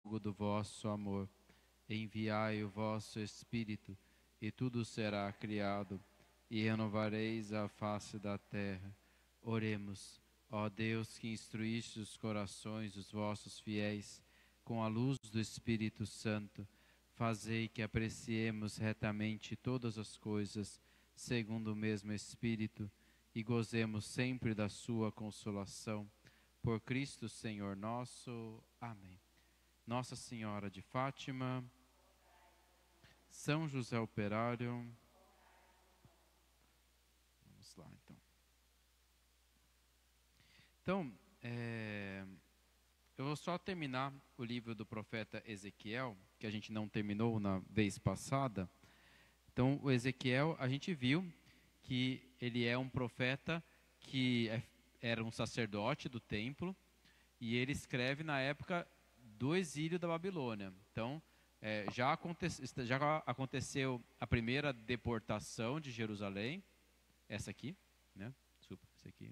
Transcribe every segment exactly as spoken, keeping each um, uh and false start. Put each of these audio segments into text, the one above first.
do vosso amor. Enviai o vosso Espírito, e tudo será criado, e renovareis a face da terra. Oremos, ó Deus, que instruíste os corações dos vossos fiéis com a luz do Espírito Santo, fazei que apreciemos retamente todas as coisas, segundo o mesmo Espírito, e gozemos sempre da sua consolação. Por Cristo Senhor nosso. Amém. Nossa Senhora de Fátima, São José Operário. Vamos lá, então. Então, é, eu vou só terminar o livro do profeta Ezequiel, que a gente não terminou na vez passada. Então, o Ezequiel, a gente viu que ele é um profeta que é, era um sacerdote do templo, e ele escreve na época do exílio da Babilônia. Então, é, já, aconte, já aconteceu a primeira deportação de Jerusalém, essa aqui, né? Desculpa, essa aqui.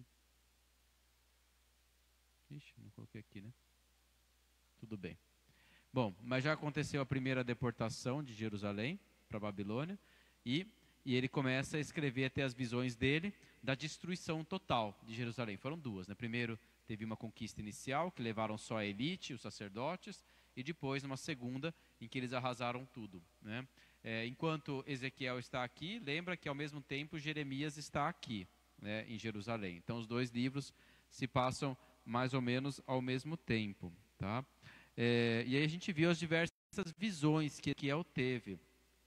Ixi, não coloquei aqui, né? Tudo bem. Bom, mas já aconteceu a primeira deportação de Jerusalém para a Babilônia, e, e ele começa a escrever até as visões dele da destruição total de Jerusalém. Foram duas, né? Primeiro, teve uma conquista inicial, que levaram só a elite, os sacerdotes, e depois uma segunda, em que eles arrasaram tudo, né? É, enquanto Ezequiel está aqui, lembra que ao mesmo tempo Jeremias está aqui, né, em Jerusalém. Então os dois livros se passam mais ou menos ao mesmo tempo, tá? É, e aí a gente viu as diversas visões que Ezequiel teve.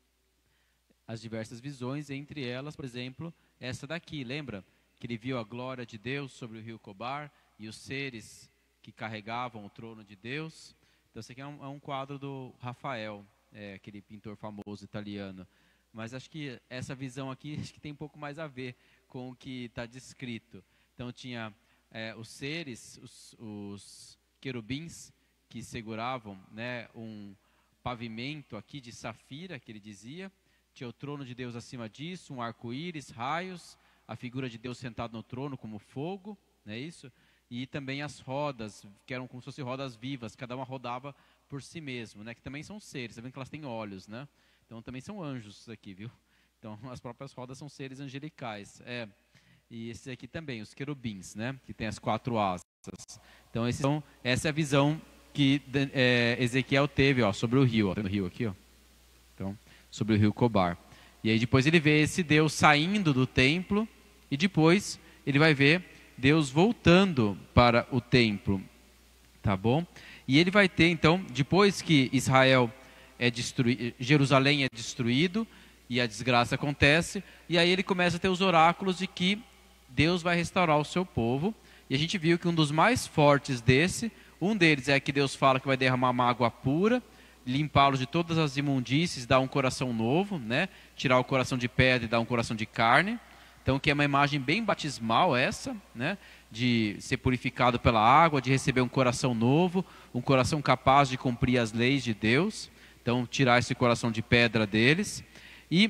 As diversas visões, entre elas, por exemplo, essa daqui, lembra? Que ele viu a glória de Deus sobre o rio Cobar, e os seres que carregavam o trono de Deus. Então, esse aqui é um, é um quadro do Rafael, é, aquele pintor famoso italiano. Mas acho que essa visão aqui acho que tem um pouco mais a ver com o que está descrito. Então, tinha é, os seres, os, os querubins, que seguravam, né, um pavimento aqui de safira, que ele dizia. Tinha o trono de Deus acima disso, um arco-íris, raios, a figura de Deus sentado no trono como fogo, não é isso? E também as rodas, que eram como se fossem rodas vivas, cada uma rodava por si mesmo, né? Que também são seres, você vê que elas têm olhos, né? Então também são anjos aqui, viu? Então as próprias rodas são seres angelicais. É. E esses aqui também, os querubins, né? Que tem as quatro asas. Então esses são, essa é a visão que é, Ezequiel teve, ó, sobre o rio, ó, tá no rio aqui, ó. Então, sobre o rio Cobar. E aí depois ele vê esse Deus saindo do templo, e depois ele vai ver Deus voltando para o templo, tá bom? E ele vai ter, então, depois que Israel é destruído, Jerusalém é destruído, e a desgraça acontece, e aí ele começa a ter os oráculos de que Deus vai restaurar o seu povo, e a gente viu que um dos mais fortes desse, um deles é que Deus fala que vai derramar uma água pura, limpá-los de todas as imundícies, dar um coração novo, né? Tirar o coração de pedra e dar um coração de carne. Então, que é uma imagem bem batismal essa, né? De ser purificado pela água, de receber um coração novo, um coração capaz de cumprir as leis de Deus. Então, tirar esse coração de pedra deles. E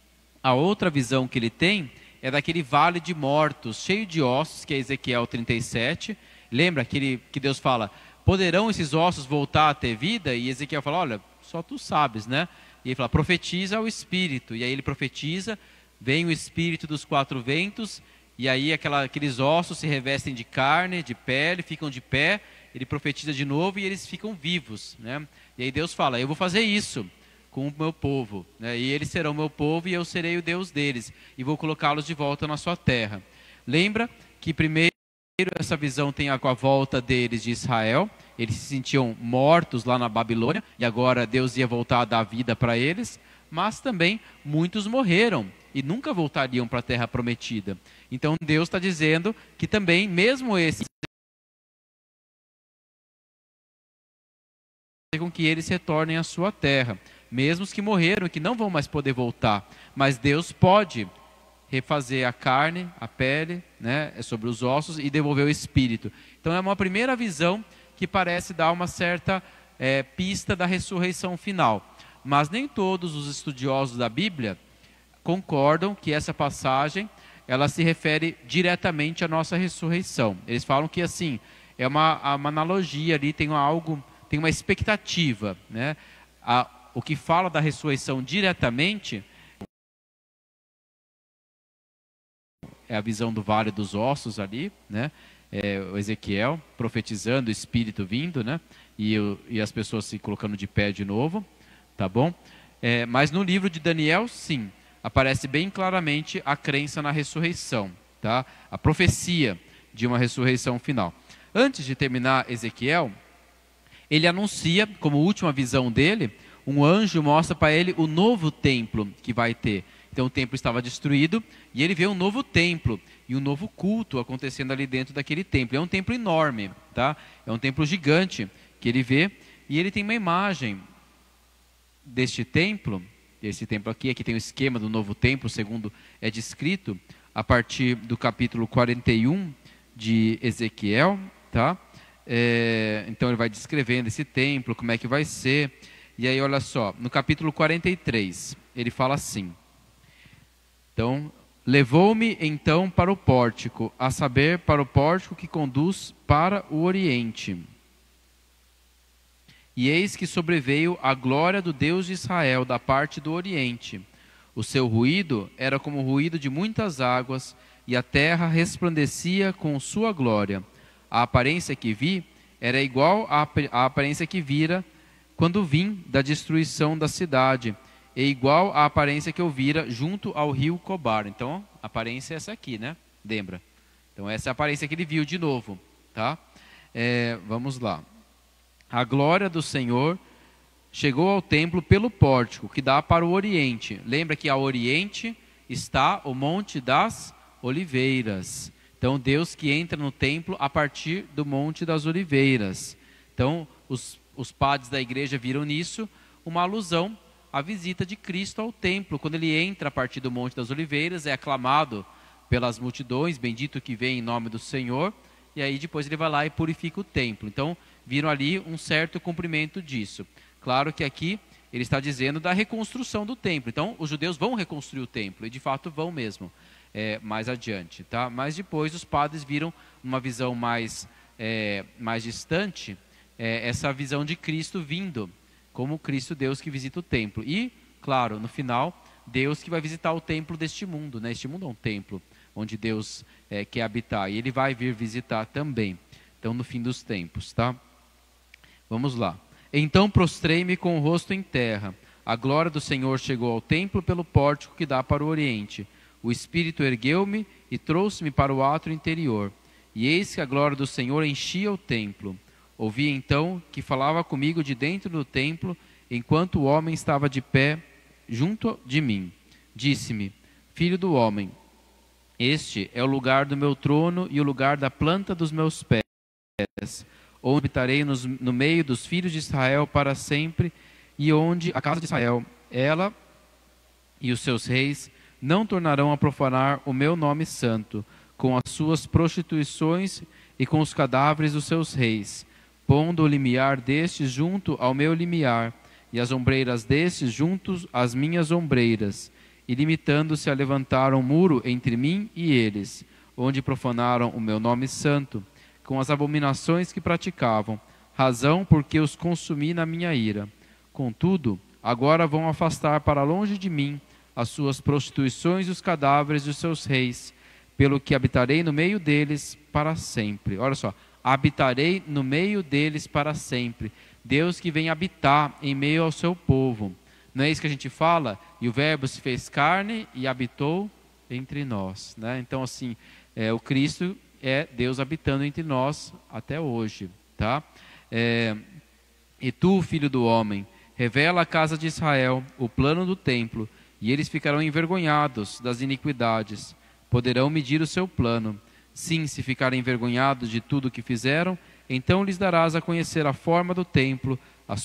a outra visão que ele tem é daquele vale de mortos, cheio de ossos, que é Ezequiel trinta e sete. Lembra que, ele, que Deus fala, poderão esses ossos voltar a ter vida? E Ezequiel fala, olha, só tu sabes, né? E ele fala, profetiza ao Espírito. E aí ele profetiza, vem o Espírito dos quatro ventos, e aí aquela, aqueles ossos se revestem de carne, de pele, ficam de pé, ele profetiza de novo e eles ficam vivos, né? E aí Deus fala, eu vou fazer isso com o meu povo, né? E eles serão meu povo e eu serei o Deus deles, e vou colocá-los de volta na sua terra. Lembra que primeiro essa visão tem a, com a volta deles de Israel, eles se sentiam mortos lá na Babilônia, e agora Deus ia voltar a dar vida para eles, mas também muitos morreram e nunca voltariam para a terra prometida. Então Deus está dizendo que também, mesmo esses, com que eles retornem à sua terra, mesmo os que morreram e que não vão mais poder voltar, mas Deus pode refazer a carne, a pele, né, sobre os ossos, e devolver o espírito. Então é uma primeira visão que parece dar uma certa é, pista da ressurreição final. Mas nem todos os estudiosos da Bíblia concordam que essa passagem ela se refere diretamente à nossa ressurreição. Eles falam que assim é uma, uma analogia ali, tem algo tem uma expectativa, né? A, o que fala da ressurreição diretamente é a visão do Vale dos Ossos ali, né? É, o Ezequiel profetizando, o Espírito vindo, né? E, o, e as pessoas se colocando de pé de novo, tá bom? É, mas no livro de Daniel, sim, aparece bem claramente a crença na ressurreição, tá? A profecia de uma ressurreição final. Antes de terminar Ezequiel, ele anuncia, como última visão dele, um anjo mostra para ele o novo templo que vai ter. Então o templo estava destruído e ele vê um novo templo e um novo culto acontecendo ali dentro daquele templo. É um templo enorme, tá? É um templo gigante que ele vê e ele tem uma imagem deste templo. Esse templo aqui, aqui tem o esquema do novo templo, segundo é descrito a partir do capítulo quarenta e um de Ezequiel, tá? É, então ele vai descrevendo esse templo, como é que vai ser. E aí olha só, no capítulo quarenta e três, ele fala assim: então, levou-me então para o pórtico, a saber, para o pórtico que conduz para o oriente. E eis que sobreveio a glória do Deus de Israel da parte do oriente. O seu ruído era como o ruído de muitas águas, e a terra resplandecia com sua glória. A aparência que vi era igual à à aparência que vira quando vim da destruição da cidade, é igual à aparência que eu vira junto ao rio Cobar. Então, a aparência é essa aqui, né? Lembra? Então, essa é a aparência que ele viu de novo, tá? É, vamos lá. A glória do Senhor chegou ao templo pelo pórtico, que dá para o oriente. Lembra que ao oriente está o Monte das Oliveiras. Então, Deus que entra no templo a partir do Monte das Oliveiras. Então, os, os padres da igreja viram nisso uma alusão à visita de Cristo ao templo. Quando ele entra a partir do Monte das Oliveiras, é aclamado pelas multidões, bendito que vem em nome do Senhor, e aí depois ele vai lá e purifica o templo. Então, viram ali um certo cumprimento disso. Claro que aqui ele está dizendo da reconstrução do templo. Então, os judeus vão reconstruir o templo, e de fato vão mesmo, é, mais adiante, tá? Mas depois os padres viram uma visão mais, é, mais distante, é, essa visão de Cristo vindo, como Cristo Deus que visita o templo. E, claro, no final, Deus que vai visitar o templo deste mundo, né? Este mundo é um templo onde Deus é, quer habitar, e ele vai vir visitar também. Então, no fim dos tempos, tá? Vamos lá. Então prostrei-me com o rosto em terra. A glória do Senhor chegou ao templo pelo pórtico que dá para o oriente. O Espírito ergueu-me e trouxe-me para o átrio interior. E eis que a glória do Senhor enchia o templo. Ouvi então que falava comigo de dentro do templo, enquanto o homem estava de pé junto de mim. Disse-me: Filho do homem, este é o lugar do meu trono e o lugar da planta dos meus pés, onde habitarei nos, no meio dos filhos de Israel para sempre, e onde a casa de Israel, ela e os seus reis, não tornarão a profanar o meu nome santo, com as suas prostituições e com os cadáveres dos seus reis, pondo o limiar destes junto ao meu limiar, e as ombreiras destes juntos às minhas ombreiras, e limitando-se a levantar um muro entre mim e eles, onde profanaram o meu nome santo, com as abominações que praticavam, razão porque os consumi na minha ira. Contudo, agora vão afastar para longe de mim as suas prostituições e os cadáveres dos seus reis, pelo que habitarei no meio deles para sempre. Olha só, habitarei no meio deles para sempre. Deus que vem habitar em meio ao seu povo. Não é isso que a gente fala? E o verbo se fez carne e habitou entre nós, né? Então, assim, é, o Cristo é Deus habitando entre nós até hoje, tá? É, e tu, filho do homem, revela à casa de Israel o plano do templo, e eles ficarão envergonhados das iniquidades. Poderão medir o seu plano. Sim, se ficarem envergonhados de tudo o que fizeram, então lhes darás a conhecer a forma do templo, as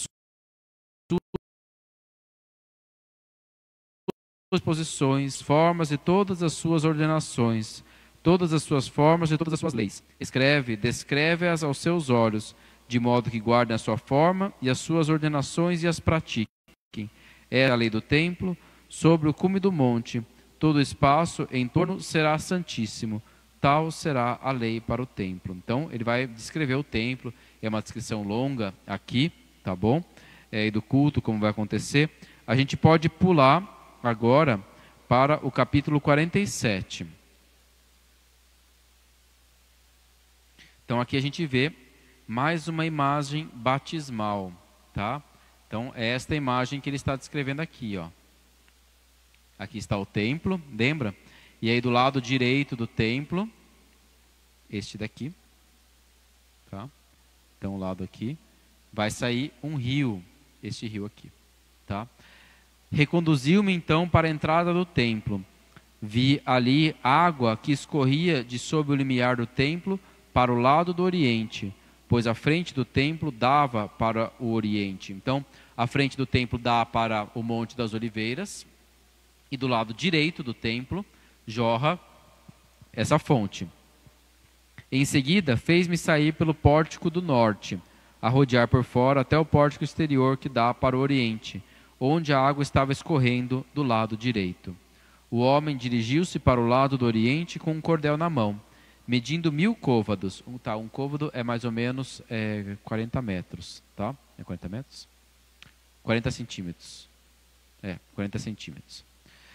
suas posições, formas e todas as suas ordenações, todas as suas formas e todas as suas leis. Escreve, descreve-as aos seus olhos, de modo que guardem a sua forma e as suas ordenações e as pratiquem. É a lei do templo, sobre o cume do monte, todo o espaço em torno será santíssimo, tal será a lei para o templo. Então, ele vai descrever o templo, é uma descrição longa aqui, tá bom? É, e do culto, como vai acontecer. A gente pode pular agora para o capítulo quarenta e sete. Então aqui a gente vê mais uma imagem batismal, tá? Então é esta imagem que ele está descrevendo aqui, ó. Aqui está o templo, lembra? E aí do lado direito do templo, este daqui, tá? Então o lado aqui, vai sair um rio, este rio aqui, tá? Reconduziu-me então para a entrada do templo. Vi ali água que escorria de sob o limiar do templo para o lado do oriente, pois a frente do templo dava para o oriente. Então, a frente do templo dá para o Monte das Oliveiras, e do lado direito do templo jorra essa fonte. Em seguida, fez-me sair pelo pórtico do norte, a rodear por fora até o pórtico exterior que dá para o oriente, onde a água estava escorrendo do lado direito. O homem dirigiu-se para o lado do oriente com um cordel na mão, medindo mil côvados. Um, tá, um côvado é mais ou menos é, quarenta metros, tá? É quarenta metros? quarenta centímetros. É, quarenta centímetros.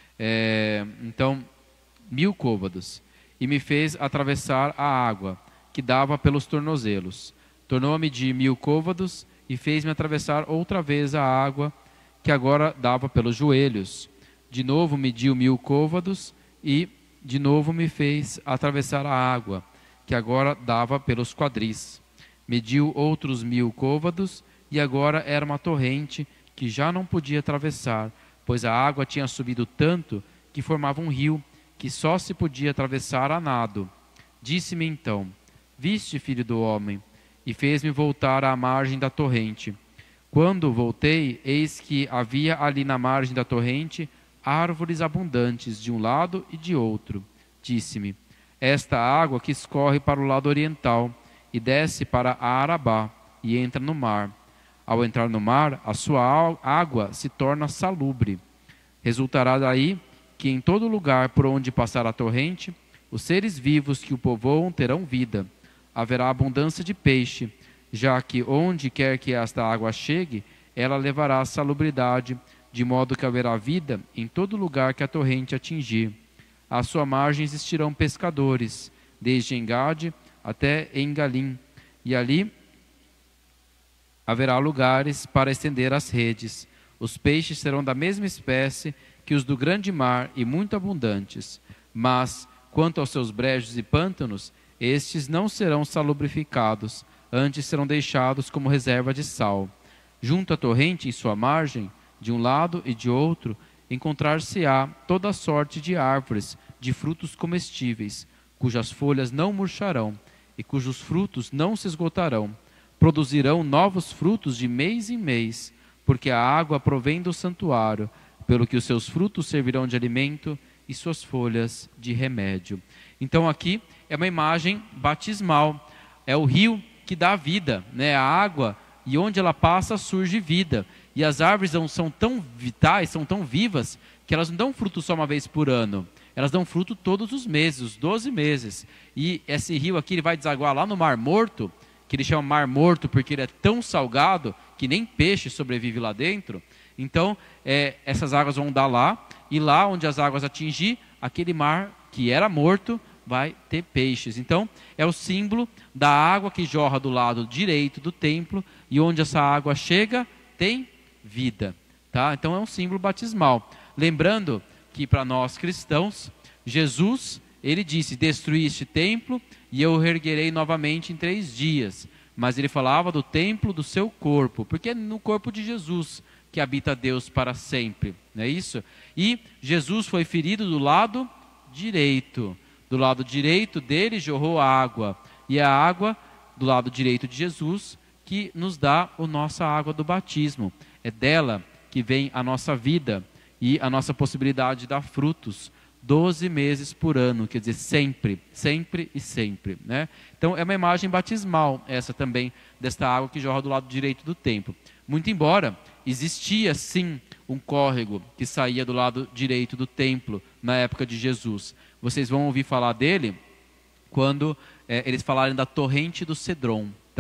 É, então, mil côvados. E me fez atravessar a água, que dava pelos tornozelos. Tornou a medir mil côvados e fez-me atravessar outra vez a água, que agora dava pelos joelhos. De novo mediu mil côvados e de novo me fez atravessar a água, que agora dava pelos quadris. Mediu outros mil côvados e agora era uma torrente que já não podia atravessar, pois a água tinha subido tanto que formava um rio que só se podia atravessar a nado. Disse-me então: Viste, filho do homem? E fez-me voltar à margem da torrente. Quando voltei, eis que havia ali na margem da torrente árvores abundantes de um lado e de outro. Disse-me: Esta água que escorre para o lado oriental e desce para a Arabá e entra no mar. Ao entrar no mar, a sua água se torna salubre. Resultará daí que em todo lugar por onde passar a torrente, os seres vivos que o povoam terão vida. Haverá abundância de peixe, já que onde quer que esta água chegue, ela levará salubridade, de modo que haverá vida em todo lugar que a torrente atingir. À sua margem existirão pescadores, desde Engade até Engalim, e ali haverá lugares para estender as redes. Os peixes serão da mesma espécie que os do grande mar e muito abundantes. Mas, quanto aos seus brejos e pântanos, estes não serão salubrificados, antes serão deixados como reserva de sal. Junto à torrente, em sua margem, de um lado e de outro, encontrar-se-á toda sorte de árvores de frutos comestíveis, cujas folhas não murcharão e cujos frutos não se esgotarão. Produzirão novos frutos de mês em mês, porque a água provém do santuário, pelo que os seus frutos servirão de alimento e suas folhas de remédio. Então aqui é uma imagem batismal, é o rio que dá vida, né? A água, e onde ela passa surge vida. E as árvores são tão vitais, são tão vivas, que elas não dão fruto só uma vez por ano. Elas dão fruto todos os meses, os doze meses. E esse rio aqui ele vai desaguar lá no Mar Morto, que ele chama Mar Morto porque ele é tão salgado que nem peixe sobrevive lá dentro. Então, é, essas águas vão dar lá, e lá onde as águas atingir, aquele mar que era morto vai ter peixes. Então, é o símbolo da água que jorra do lado direito do templo, e onde essa água chega, tem vida. Tá? Então, é um símbolo batismal. Lembrando que para nós cristãos, Jesus, ele disse: destruí este templo e eu o reerguerei novamente em três dias. Mas ele falava do templo do seu corpo, porque é no corpo de Jesus que habita Deus para sempre, não é isso? E Jesus foi ferido do lado direito. Do lado direito dele jorrou água, e é a água do lado direito de Jesus que nos dá a nossa água do batismo. É dela que vem a nossa vida e a nossa possibilidade de dar frutos, doze meses por ano, quer dizer, sempre, sempre e sempre, né? Então é uma imagem batismal essa também, desta água que jorra do lado direito do templo. Muito embora existia sim um córrego que saía do lado direito do templo na época de Jesus. Vocês vão ouvir falar dele quando é, eles falarem da torrente do Cedron. Então,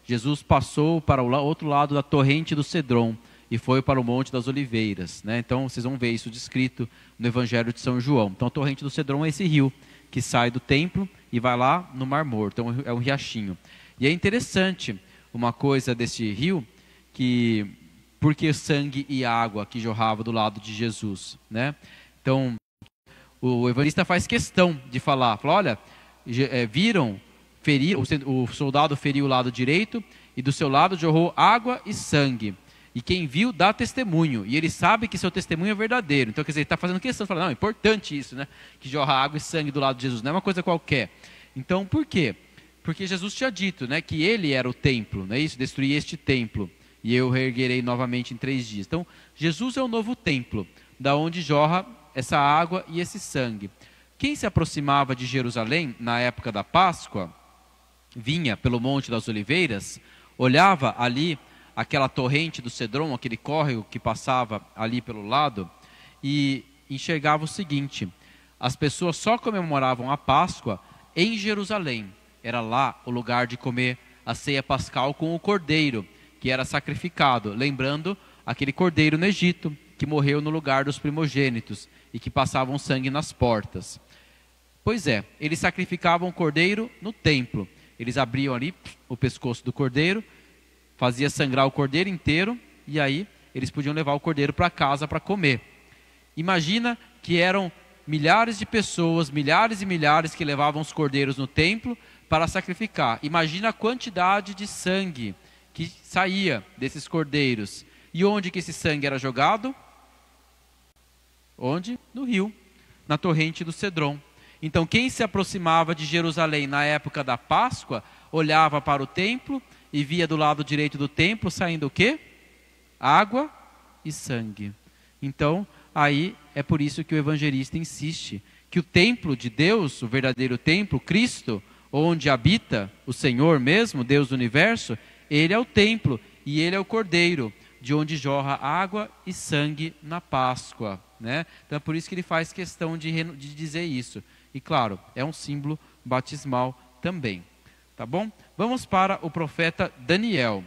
Jesus passou para o outro lado da torrente do Cedron e foi para o Monte das Oliveiras, né? Então vocês vão ver isso descrito no Evangelho de São João. Então a torrente do Cedron é esse rio que sai do templo e vai lá no Mar Morto, então é um riachinho. E é interessante uma coisa desse rio, que porque sangue e água que jorrava do lado de Jesus, né? Então o evangelista faz questão de falar, fala, olha, é, viram, ferir, o, o soldado feriu o lado direito e do seu lado jorrou água e sangue. E quem viu dá testemunho, e ele sabe que seu testemunho é verdadeiro. Então, quer dizer, ele está fazendo questão, falando, não, é importante isso, né? Que jorra água e sangue do lado de Jesus, não é uma coisa qualquer. Então, por quê? Porque Jesus tinha dito, né, que ele era o templo, não é isso? Destruí este templo, e eu reerguerei novamente em três dias. Então, Jesus é o novo templo, da onde jorra essa água e esse sangue. Quem se aproximava de Jerusalém na época da Páscoa, vinha pelo Monte das Oliveiras, olhava ali aquela torrente do Cedron, aquele córrego que passava ali pelo lado, e enxergava o seguinte: as pessoas só comemoravam a Páscoa em Jerusalém. Era lá o lugar de comer a ceia pascal com o cordeiro, que era sacrificado, lembrando aquele cordeiro no Egito, que morreu no lugar dos primogênitos, e que passavam sangue nas portas. Pois é, eles sacrificavam o cordeiro no templo. Eles abriam ali o pescoço do cordeiro, fazia sangrar o cordeiro inteiro, e aí eles podiam levar o cordeiro para casa para comer. Imagina que eram milhares de pessoas, milhares e milhares que levavam os cordeiros no templo para sacrificar. Imagina a quantidade de sangue que saía desses cordeiros. E onde que esse sangue era jogado? Onde? No rio, na torrente do Cedron. Então quem se aproximava de Jerusalém na época da Páscoa, olhava para o templo e via do lado direito do templo saindo o quê? Água e sangue. Então, aí é por isso que o evangelista insiste que o templo de Deus, o verdadeiro templo, Cristo, onde habita o Senhor mesmo, Deus do universo, ele é o templo e ele é o cordeiro, de onde jorra água e sangue na Páscoa, né? Então é por isso que ele faz questão de, de dizer isso. E claro, é um símbolo batismal também. Tá bom? Vamos para o profeta Daniel.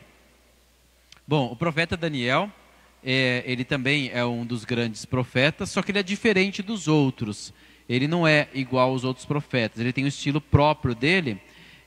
Bom, o profeta Daniel, é, ele também é um dos grandes profetas, só que ele é diferente dos outros. Ele não é igual aos outros profetas, ele tem um estilo próprio dele,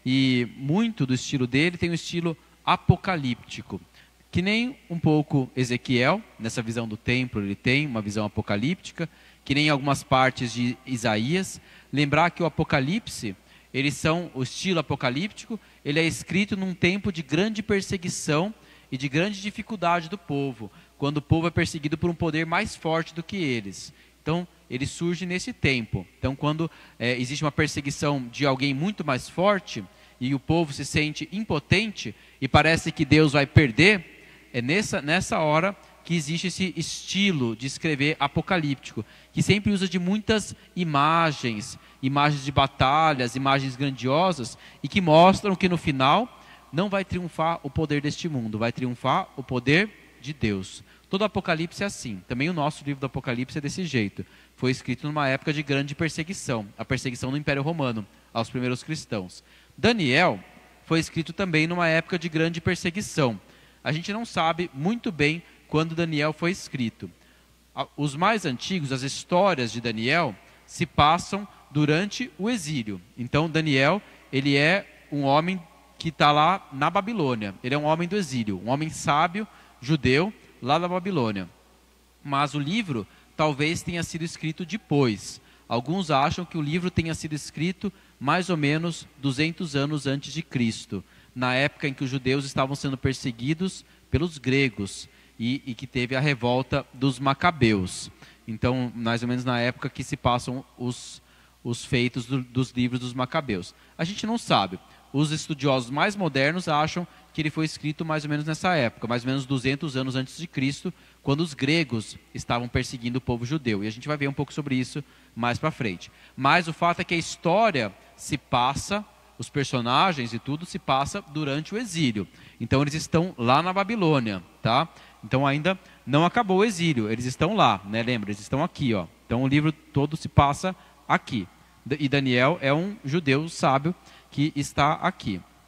e muito do estilo dele tem um estilo apocalíptico. Que nem um pouco Ezequiel, nessa visão do templo ele tem uma visão apocalíptica, que nem algumas partes de Isaías. Lembrar que o Apocalipse, eles são, o estilo apocalíptico, ele é escrito num tempo de grande perseguição e de grande dificuldade do povo, quando o povo é perseguido por um poder mais forte do que eles. Então, ele surge nesse tempo. Então, quando é, existe uma perseguição de alguém muito mais forte, e o povo se sente impotente, e parece que Deus vai perder, é nessa, nessa hora que existe esse estilo de escrever apocalíptico, que sempre usa de muitas imagens, imagens de batalhas, imagens grandiosas, e que mostram que no final não vai triunfar o poder deste mundo, vai triunfar o poder de Deus. Todo Apocalipse é assim, também o nosso livro do Apocalipse é desse jeito. Foi escrito numa época de grande perseguição, a perseguição do Império Romano aos primeiros cristãos. Daniel foi escrito também numa época de grande perseguição. A gente não sabe muito bem quando Daniel foi escrito. Os mais antigos, as histórias de Daniel, se passam durante o exílio. Então Daniel, ele é um homem que está lá na Babilônia. Ele é um homem do exílio, um homem sábio, judeu, lá da Babilônia. Mas o livro talvez tenha sido escrito depois. Alguns acham que o livro tenha sido escrito mais ou menos duzentos anos antes de Cristo, na época em que os judeus estavam sendo perseguidos pelos gregos e, e que teve a revolta dos macabeus. Então, mais ou menos na época que se passam os, os feitos do, dos livros dos macabeus. A gente não sabe. Os estudiosos mais modernos acham que ele foi escrito mais ou menos nessa época, mais ou menos duzentos anos antes de Cristo, quando os gregos estavam perseguindo o povo judeu. E a gente vai ver um pouco sobre isso mais para frente. Mas o fato é que a história se passa, os personagens e tudo se passa durante o exílio. Então eles estão lá na Babilônia, tá? Então ainda não acabou o exílio, eles estão lá, né? Lembra, eles estão aqui, ó. Então o livro todo se passa aqui. E Daniel é um judeu sábio que está aqui.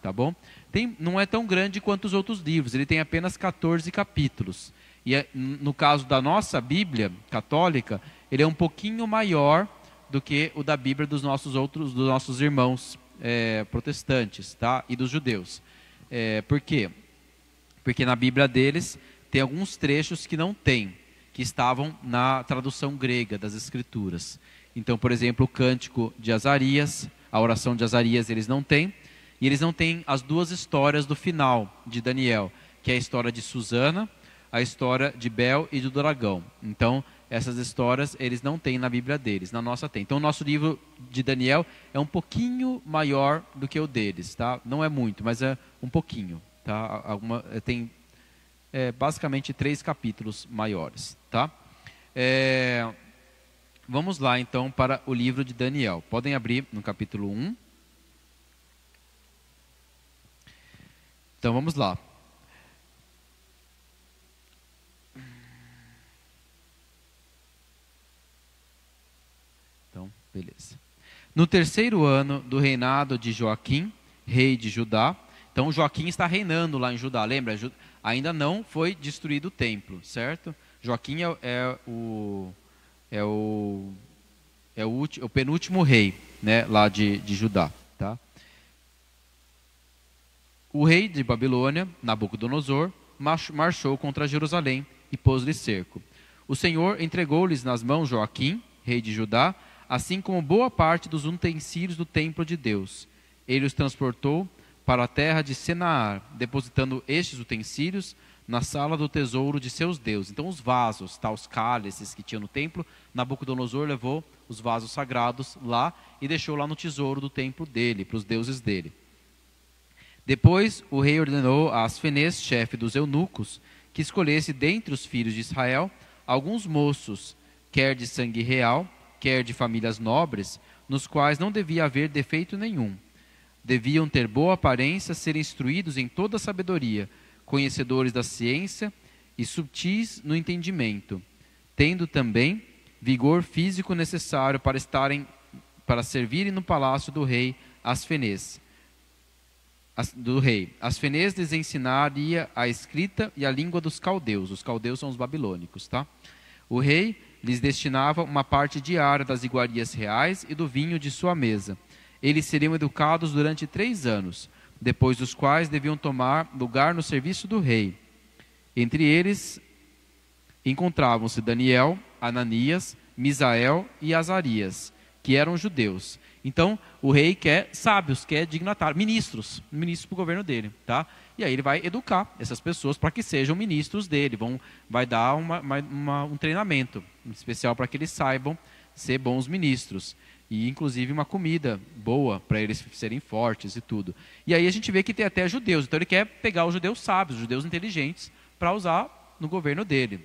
tá bom? Tem, não é tão grande quanto os outros livros, ele tem apenas quatorze capítulos. E é, no caso da nossa Bíblia católica, ele é um pouquinho maior do que o da Bíblia dos nossos outros, dos nossos irmãos é, protestantes, tá? E dos judeus. É, por quê? Porque na Bíblia deles tem alguns trechos que não tem, que estavam na tradução grega das Escrituras. Então, por exemplo, o cântico de Azarias, a oração de Azarias eles não têm, e eles não têm as duas histórias do final de Daniel, que é a história de Susana, a história de Bel e do dragão. Então, essas histórias eles não têm na Bíblia deles, na nossa tem. Então, o nosso livro de Daniel é um pouquinho maior do que o deles, tá? Não é muito, mas é um pouquinho, tá? Alguma, tem é, basicamente três capítulos maiores, tá? É, vamos lá, então, para o livro de Daniel. Podem abrir no capítulo um. Então, vamos lá. Então, beleza. No terceiro ano do reinado de Joaquim, rei de Judá. Então, Joaquim está reinando lá em Judá. Lembra? Ainda não foi destruído o templo, certo? Joaquim é, é o é o é o, ulti, o penúltimo rei, né, lá de, de Judá, tá? O rei de Babilônia, Nabucodonosor, marchou contra Jerusalém e pôs-lhe cerco. O Senhor entregou-lhes nas mãos Joaquim, rei de Judá, assim como boa parte dos utensílios do templo de Deus. Ele os transportou para a terra de Senaar, depositando estes utensílios na sala do tesouro de seus deuses. Então, os vasos, tá, os cálices que tinha no templo, Nabucodonosor levou os vasos sagrados lá e deixou lá no tesouro do templo dele, para os deuses dele. Depois, o rei ordenou a Asfenez, chefe dos eunucos, que escolhesse dentre os filhos de Israel alguns moços, quer de sangue real, quer de famílias nobres, nos quais não devia haver defeito nenhum. Deviam ter boa aparência, ser instruídos em toda a sabedoria, conhecedores da ciência e subtis no entendimento, tendo também vigor físico necessário para estarem, para servirem no palácio do rei Asfenez. do rei. Asfenez lhes ensinaria a escrita e a língua dos caldeus. Os caldeus são os babilônicos, tá? O rei lhes destinava uma parte diária das iguarias reais e do vinho de sua mesa. Eles seriam educados durante três anos, depois dos quais deviam tomar lugar no serviço do rei. Entre eles encontravam-se Daniel, Ananias, Misael e Azarias, que eram judeus. Então, o rei quer sábios, quer dignatários, ministros, ministros para o governo dele, tá? E aí ele vai educar essas pessoas para que sejam ministros dele, vão, vai dar uma, uma, um treinamento especial para que eles saibam ser bons ministros. E, inclusive, uma comida boa para eles serem fortes e tudo. E aí a gente vê que tem até judeus. Então, ele quer pegar os judeus sábios, os judeus inteligentes, para usar no governo dele.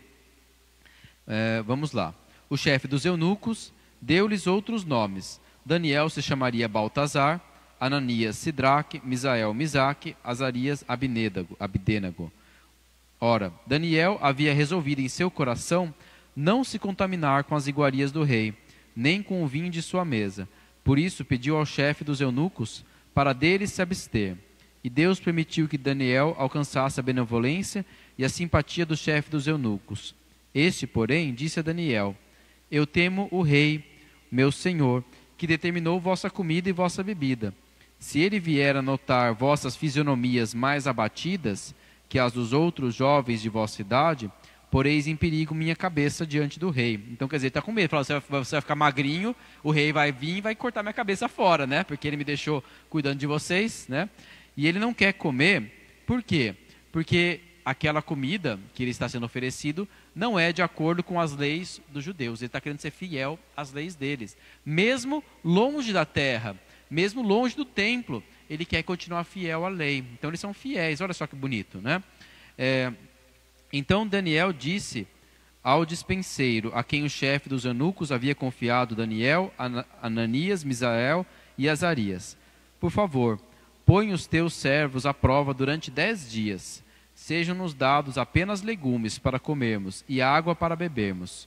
É, vamos lá. O chefe dos eunucos deu-lhes outros nomes. Daniel se chamaria Baltazar, Ananias Sidraque, Misael Misaque, Azarias Abdenago, Abdenago. Ora, Daniel havia resolvido em seu coração não se contaminar com as iguarias do rei, nem com o vinho de sua mesa. Por isso pediu ao chefe dos eunucos para deles se abster. E Deus permitiu que Daniel alcançasse a benevolência e a simpatia do chefe dos eunucos. Este, porém, disse a Daniel: Eu temo o rei, meu senhor, que determinou vossa comida e vossa bebida. Se ele vier a notar vossas fisionomias mais abatidas que as dos outros jovens de vossa idade, poreis em perigo minha cabeça diante do rei. Então, quer dizer, ele está com medo. Fala, você vai, você vai ficar magrinho, o rei vai vir e vai cortar minha cabeça fora, né? Porque ele me deixou cuidando de vocês, né? E ele não quer comer, por quê? Porque aquela comida que ele está sendo oferecido não é de acordo com as leis dos judeus. Ele está querendo ser fiel às leis deles. Mesmo longe da terra, mesmo longe do templo, ele quer continuar fiel à lei. Então, eles são fiéis. Olha só que bonito, né? É, então, Daniel disse ao dispenseiro, a quem o chefe dos eunucos havia confiado Daniel, Ananias, Misael e Azarias: Por favor, põe os teus servos à prova durante dez dias. Sejam-nos dados apenas legumes para comermos e água para bebermos.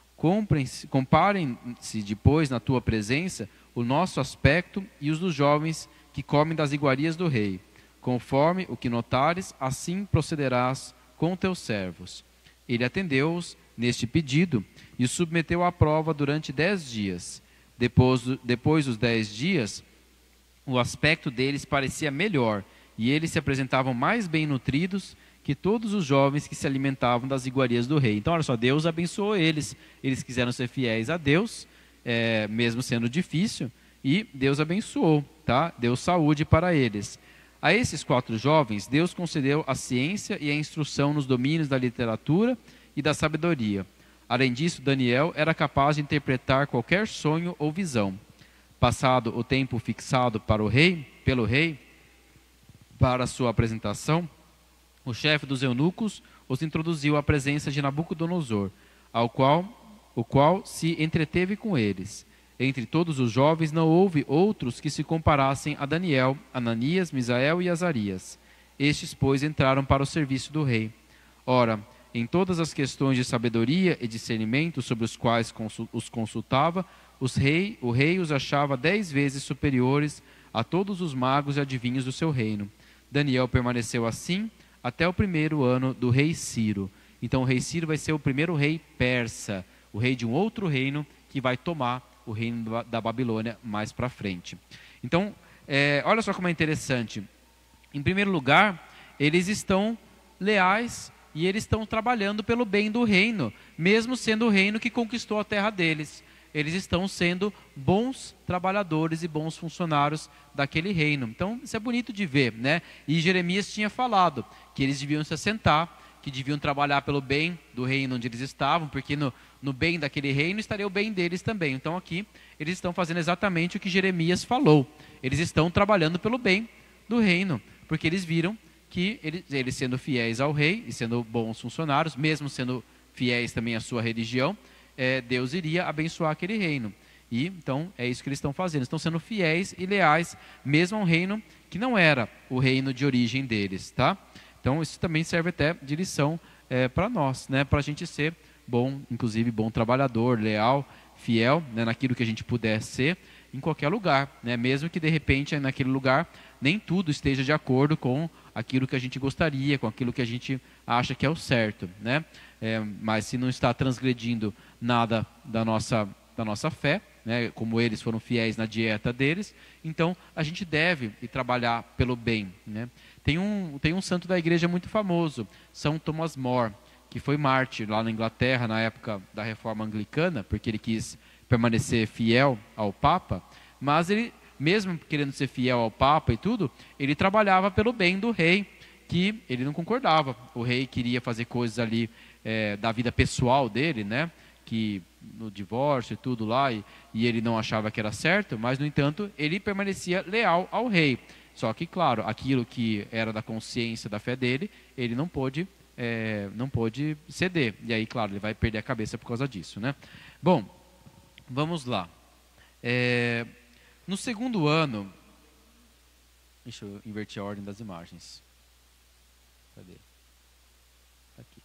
Comparem-se depois na tua presença o nosso aspecto e os dos jovens que comem das iguarias do rei. conforme o que notares, assim procederás com teus servos. Ele atendeu-os neste pedido e os submeteu à prova durante dez dias. Depois, depois dos dez dias, o aspecto deles parecia melhor, e eles se apresentavam mais bem nutridos que todos os jovens que se alimentavam das iguarias do rei. Então, olha só, Deus abençoou eles. Eles quiseram ser fiéis a Deus, é, mesmo sendo difícil, e Deus abençoou, tá? Deu saúde para eles. A esses quatro jovens, Deus concedeu a ciência e a instrução nos domínios da literatura e da sabedoria. Além disso, Daniel era capaz de interpretar qualquer sonho ou visão. Passado o tempo fixado para o rei, pelo rei, para sua apresentação, o chefe dos eunucos os introduziu à presença de Nabucodonosor, ao qual, o qual se entreteve com eles. Entre todos os jovens não houve outros que se comparassem a Daniel, Ananias, Misael e Azarias. Estes, pois, entraram para o serviço do rei. Ora, em todas as questões de sabedoria e discernimento sobre os quais os consultava, os rei, o rei os achava dez vezes superiores a todos os magos e adivinhos do seu reino. Daniel permaneceu assim até o primeiro ano do rei Ciro. Então o rei Ciro vai ser o primeiro rei persa, o rei de um outro reino que vai tomar o reino da Babilônia mais para frente. Então, é, olha só como é interessante. Em primeiro lugar, eles estão leais e eles estão trabalhando pelo bem do reino, mesmo sendo o reino que conquistou a terra deles. Eles estão sendo bons trabalhadores e bons funcionários daquele reino. Então, isso é bonito de ver, né? E Jeremias tinha falado que eles deviam se assentar, que deviam trabalhar pelo bem do reino onde eles estavam, porque no, no bem daquele reino estaria o bem deles também. Então, aqui, eles estão fazendo exatamente o que Jeremias falou. Eles estão trabalhando pelo bem do reino, porque eles viram que eles, eles sendo fiéis ao rei e sendo bons funcionários, mesmo sendo fiéis também à sua religião, é, Deus iria abençoar aquele reino. E então é isso que eles estão fazendo, estão sendo fiéis e leais, mesmo a um reino que não era o reino de origem deles, tá? Então isso também serve até de lição é, para nós, né? Para a gente ser bom, inclusive bom trabalhador, leal, fiel, né? Naquilo que a gente puder ser, em qualquer lugar, né? Mesmo que de repente naquele lugar nem tudo esteja de acordo com aquilo que a gente gostaria, com aquilo que a gente acha que é o certo, né? É, mas se não está transgredindo nada da nossa, da nossa fé, né? Como eles foram fiéis na dieta deles, então a gente deve ir trabalhar pelo bem, né? Tem um, tem um santo da igreja muito famoso, São Thomas More, que foi mártir lá na Inglaterra na época da Reforma Anglicana, porque ele quis permanecer fiel ao Papa, mas ele, mesmo querendo ser fiel ao Papa e tudo, ele trabalhava pelo bem do rei, que ele não concordava. O rei queria fazer coisas ali é, da vida pessoal dele, né? Que no divórcio e tudo lá, e, e ele não achava que era certo, mas, no entanto, ele permanecia leal ao rei. Só que, claro, aquilo que era da consciência da fé dele, ele não pôde, é, não pôde ceder. E aí, claro, ele vai perder a cabeça por causa disso, né? Bom, vamos lá. É, no segundo ano... Deixa eu inverter a ordem das imagens. Cadê? Aqui.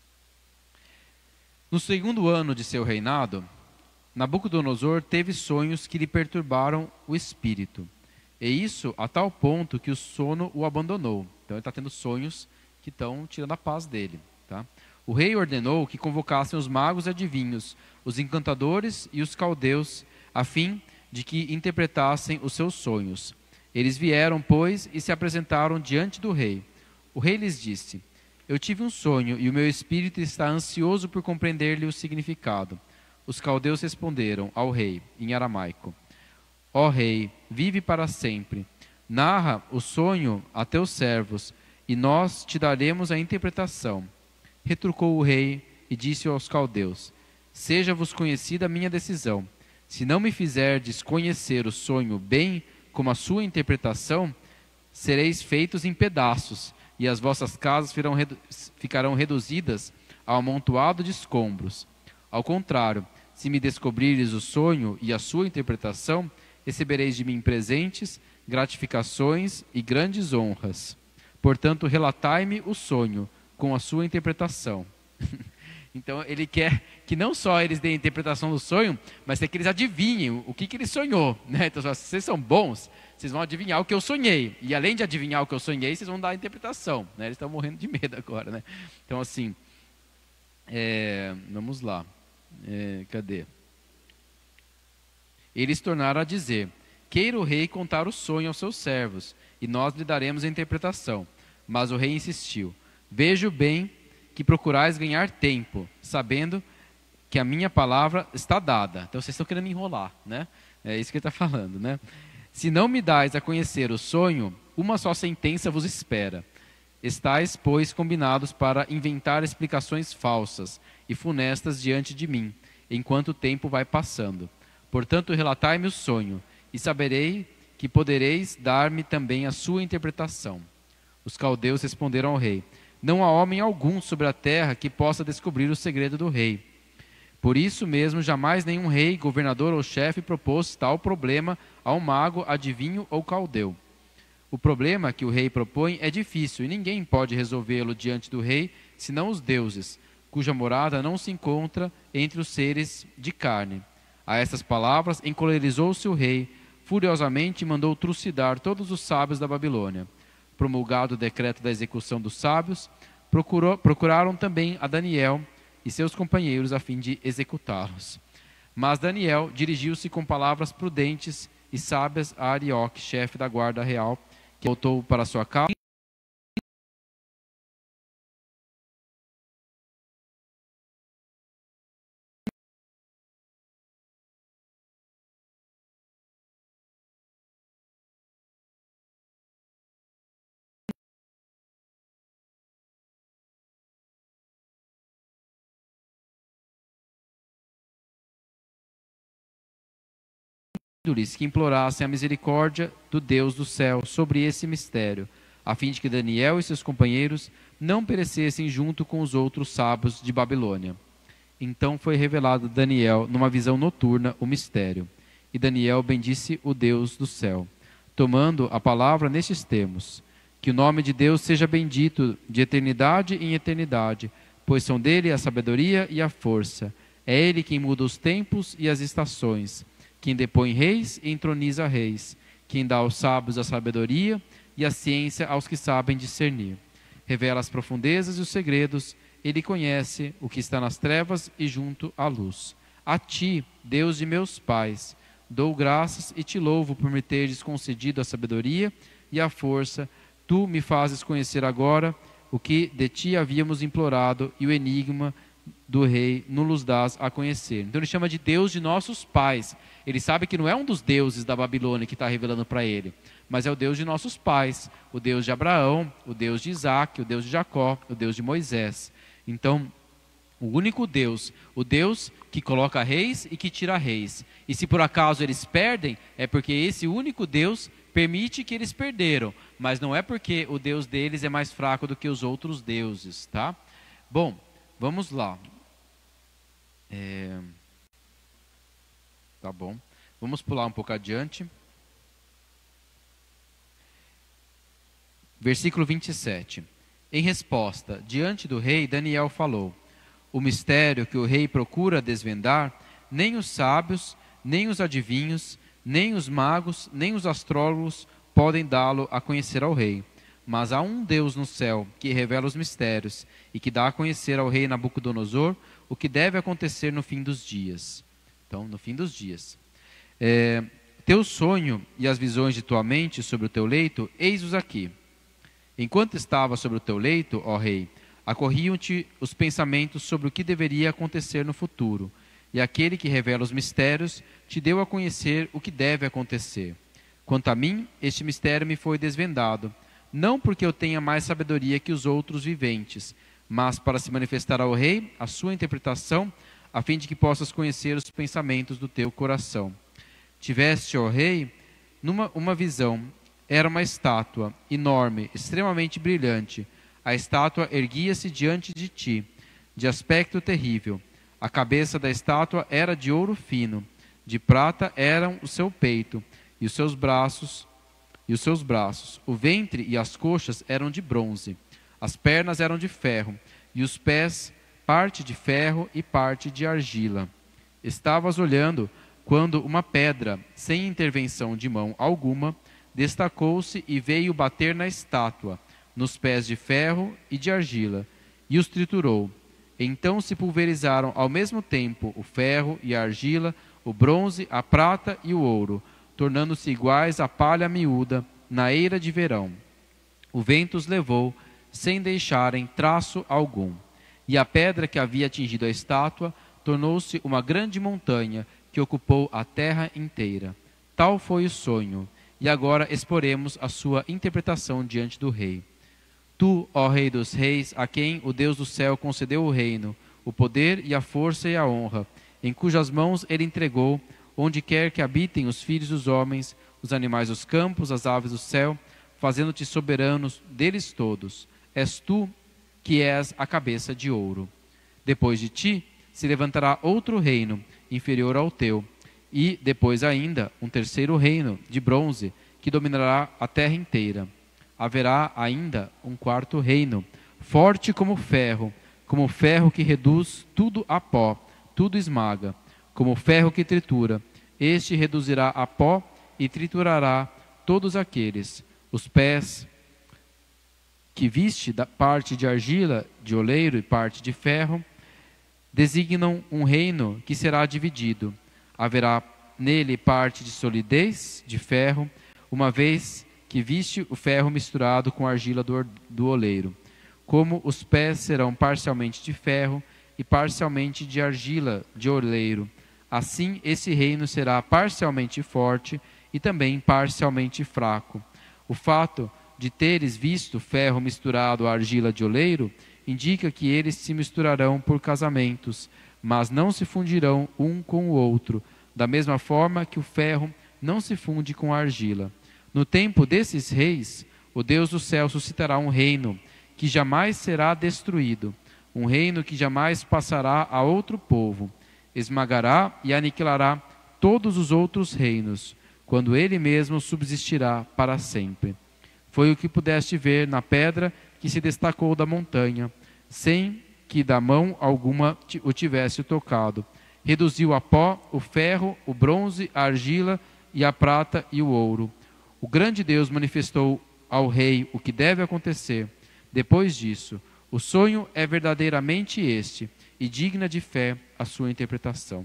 No segundo ano de seu reinado, Nabucodonosor teve sonhos que lhe perturbaram o espírito. E isso a tal ponto que o sono o abandonou. Então ele está tendo sonhos que estão tirando a paz dele. Tá? O rei ordenou que convocassem os magos e adivinhos, os encantadores e os caldeus, a fim de que interpretassem os seus sonhos. Eles vieram, pois, e se apresentaram diante do rei. O rei lhes disse: Eu tive um sonho e o meu espírito está ansioso por compreender-lhe o significado. Os caldeus responderam ao rei, em aramaico: Ó rei, vive para sempre. Narra o sonho a teus servos, e nós te daremos a interpretação. Retrucou o rei e disse aos caldeus: Seja-vos conhecida a minha decisão. Se não me fizerdes conhecer o sonho bem como a sua interpretação, sereis feitos em pedaços, e as vossas casas ficarão, redu ficarão reduzidas ao amontoado de escombros. Ao contrário, se me descobrires o sonho e a sua interpretação, recebereis de mim presentes, gratificações e grandes honras. Portanto, relatai-me o sonho com a sua interpretação. Então ele quer que não só eles deem a interpretação do sonho, mas que eles adivinhem o que, que ele sonhou. Né? Então, se vocês são bons, vocês vão adivinhar o que eu sonhei. E além de adivinhar o que eu sonhei, vocês vão dar a interpretação. Né? Eles estão morrendo de medo agora. Né? Então, assim, é, vamos lá. É, cadê? Eles tornaram a dizer: queira o rei contar o sonho aos seus servos, e nós lhe daremos a interpretação. Mas o rei insistiu: vejo bem que procurais ganhar tempo, sabendo que a minha palavra está dada. Então vocês estão querendo me enrolar, né? É isso que ele está falando, né? Se não me dais a conhecer o sonho, uma só sentença vos espera. Estais, pois, combinados para inventar explicações falsas e funestas diante de mim, enquanto o tempo vai passando. Portanto, relatai-me o sonho, e saberei que podereis dar-me também a sua interpretação. Os caldeus responderam ao rei: não há homem algum sobre a terra que possa descobrir o segredo do rei. Por isso mesmo, jamais nenhum rei, governador ou chefe propôs tal problema a um mago, adivinho ou caldeu. O problema que o rei propõe é difícil, e ninguém pode resolvê-lo diante do rei, senão os deuses, cuja morada não se encontra entre os seres de carne. A estas palavras, encolerizou-se o rei, furiosamente mandou trucidar todos os sábios da Babilônia. Promulgado o decreto da execução dos sábios, procurou, procuraram também a Daniel e seus companheiros a fim de executá-los. Mas Daniel dirigiu-se com palavras prudentes e sábias a Arioque, chefe da guarda real, que voltou para sua casa. Que implorassem a misericórdia do Deus do céu sobre esse mistério, a fim de que Daniel e seus companheiros não perecessem junto com os outros sábios de Babilônia. Então foi revelado a Daniel, numa visão noturna, o mistério. E Daniel bendisse o Deus do céu, tomando a palavra nestes termos: que o nome de Deus seja bendito de eternidade em eternidade, pois são dele a sabedoria e a força. É ele quem muda os tempos e as estações, quem depõe reis e entroniza reis, quem dá aos sábios a sabedoria e a ciência aos que sabem discernir. Revela as profundezas e os segredos, ele conhece o que está nas trevas e junto à luz. A ti, Deus de meus pais, dou graças e te louvo por me teres concedido a sabedoria e a força. Tu me fazes conhecer agora o que de ti havíamos implorado, e o enigma do rei nos dás a conhecer. Então ele chama de Deus de nossos pais. Ele sabe que não é um dos deuses da Babilônia que está revelando para ele, mas é o Deus de nossos pais, o Deus de Abraão, o Deus de Isaac, o Deus de Jacó, o Deus de Moisés. Então, o único Deus, o Deus que coloca reis e que tira reis. E se por acaso eles perdem, é porque esse único Deus permite que eles perderam, mas não é porque o Deus deles é mais fraco do que os outros deuses, tá? Bom, vamos lá. É... Tá bom. Vamos pular um pouco adiante. Versículo vinte e sete. Em resposta, diante do rei, Daniel falou: o mistério que o rei procura desvendar, nem os sábios, nem os adivinhos, nem os magos, nem os astrólogos podem dá-lo a conhecer ao rei. Mas há um Deus no céu que revela os mistérios e que dá a conhecer ao rei Nabucodonosor o que deve acontecer no fim dos dias. Então, no fim dos dias. É, teu sonho e as visões de tua mente sobre o teu leito, eis-os aqui. Enquanto estava sobre o teu leito, ó rei, acorriam-te os pensamentos sobre o que deveria acontecer no futuro, e aquele que revela os mistérios te deu a conhecer o que deve acontecer. Quanto a mim, este mistério me foi desvendado, não porque eu tenha mais sabedoria que os outros viventes, mas para se manifestar ao rei a sua interpretação, a fim de que possas conhecer os pensamentos do teu coração. Tiveste, ó rei, numa uma visão. Era uma estátua, enorme, extremamente brilhante. A estátua erguia-se diante de ti, de aspecto terrível. A cabeça da estátua era de ouro fino, de prata eram o seu peito, e os seus braços, e os seus braços. O ventre e as coxas eram de bronze. As pernas eram de ferro, e os pés parte de ferro e parte de argila. Estavas olhando quando uma pedra, sem intervenção de mão alguma, destacou-se e veio bater na estátua, nos pés de ferro e de argila, e os triturou. Então se pulverizaram ao mesmo tempo o ferro e a argila, o bronze, a prata e o ouro, tornando-se iguais à palha miúda na eira de verão. O vento os levou, sem deixarem traço algum. E a pedra que havia atingido a estátua tornou-se uma grande montanha que ocupou a terra inteira. Tal foi o sonho. E agora exporemos a sua interpretação diante do rei. Tu, ó Rei dos Reis, a quem o Deus do céu concedeu o reino, o poder e a força e a honra, em cujas mãos ele entregou, onde quer que habitem os filhos dos homens, os animais dos campos, as aves do céu, fazendo-te soberanos deles todos. És tu que és a cabeça de ouro. Depois de ti se levantará outro reino, inferior ao teu, e, depois ainda, um terceiro reino, de bronze, que dominará a terra inteira. Haverá ainda um quarto reino, forte como ferro, como ferro que reduz tudo a pó, tudo esmaga, como ferro que tritura. Este reduzirá a pó e triturará todos aqueles. Os pés que viste da parte de argila, de oleiro e parte de ferro, designam um reino que será dividido. Haverá nele parte de solidez, de ferro, uma vez que viste o ferro misturado com a argila do, do oleiro. Como os pés serão parcialmente de ferro e parcialmente de argila, de oleiro, assim esse reino será parcialmente forte e também parcialmente fraco. O fato de teres visto ferro misturado à argila de oleiro indica que eles se misturarão por casamentos, mas não se fundirão um com o outro, da mesma forma que o ferro não se funde com a argila. No tempo desses reis, o Deus do céu suscitará um reino que jamais será destruído, um reino que jamais passará a outro povo. Esmagará e aniquilará todos os outros reinos, quando ele mesmo subsistirá para sempre. Foi o que pudeste ver na pedra que se destacou da montanha, sem que da mão alguma o tivesse tocado. Reduziu a pó o ferro, o bronze, a argila e a prata e o ouro. O grande Deus manifestou ao rei o que deve acontecer. Depois disso, o sonho é verdadeiramente este, e digna de fé a sua interpretação.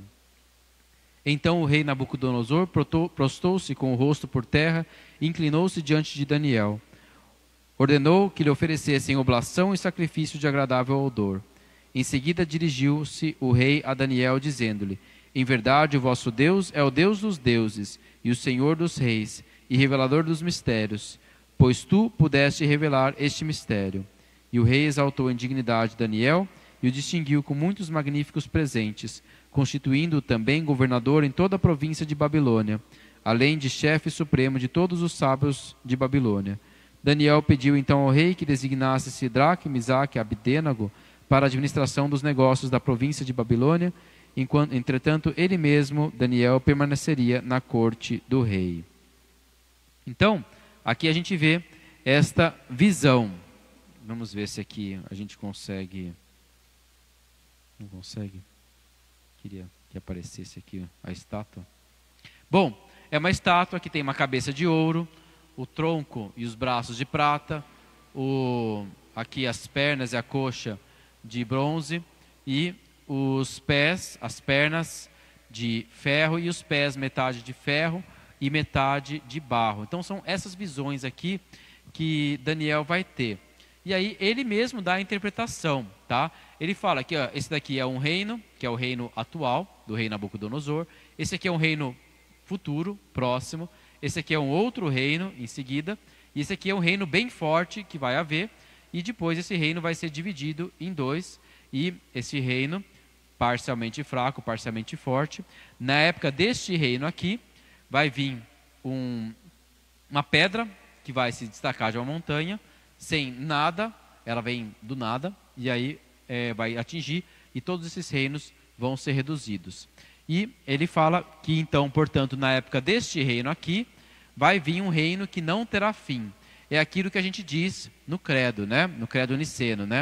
Então o rei Nabucodonosor prostou-se com o rosto por terra e inclinou-se diante de Daniel. Ordenou que lhe oferecessem oblação e sacrifício de agradável odor. Em seguida dirigiu-se o rei a Daniel, dizendo-lhe: Em verdade o vosso Deus é o Deus dos deuses e o Senhor dos reis e revelador dos mistérios, pois tu pudeste revelar este mistério. E o rei exaltou em dignidade Daniel e o distinguiu com muitos magníficos presentes, constituindo-o também governador em toda a província de Babilônia, além de chefe supremo de todos os sábios de Babilônia. Daniel pediu então ao rei que designasse Sidraque, Misaque e Abdênago para a administração dos negócios da província de Babilônia, enquanto, entretanto, ele mesmo, Daniel, permaneceria na corte do rei. Então, aqui a gente vê esta visão. Vamos ver se aqui a gente consegue... Não consegue? Queria que aparecesse aqui a estátua. Bom, é uma estátua que tem uma cabeça de ouro, o tronco e os braços de prata, o, aqui as pernas e a coxa de bronze e os pés, as pernas de ferro e os pés metade de ferro e metade de barro. Então são essas visões aqui que Daniel vai ter. E aí ele mesmo dá a interpretação, tá? Ele fala que ó, esse daqui é um reino, que é o reino atual do rei Nabucodonosor. Esse aqui é um reino futuro, próximo. Esse aqui é um outro reino em seguida. E esse aqui é um reino bem forte que vai haver. E depois esse reino vai ser dividido em dois. E esse reino, parcialmente fraco, parcialmente forte. Na época deste reino aqui, vai vir um, uma pedra que vai se destacar de uma montanha, sem nada, ela vem do nada, e aí é, vai atingir, e todos esses reinos vão ser reduzidos. E ele fala que então, portanto, na época deste reino aqui, vai vir um reino que não terá fim. É aquilo que a gente diz no credo, né? No credo niceno, né?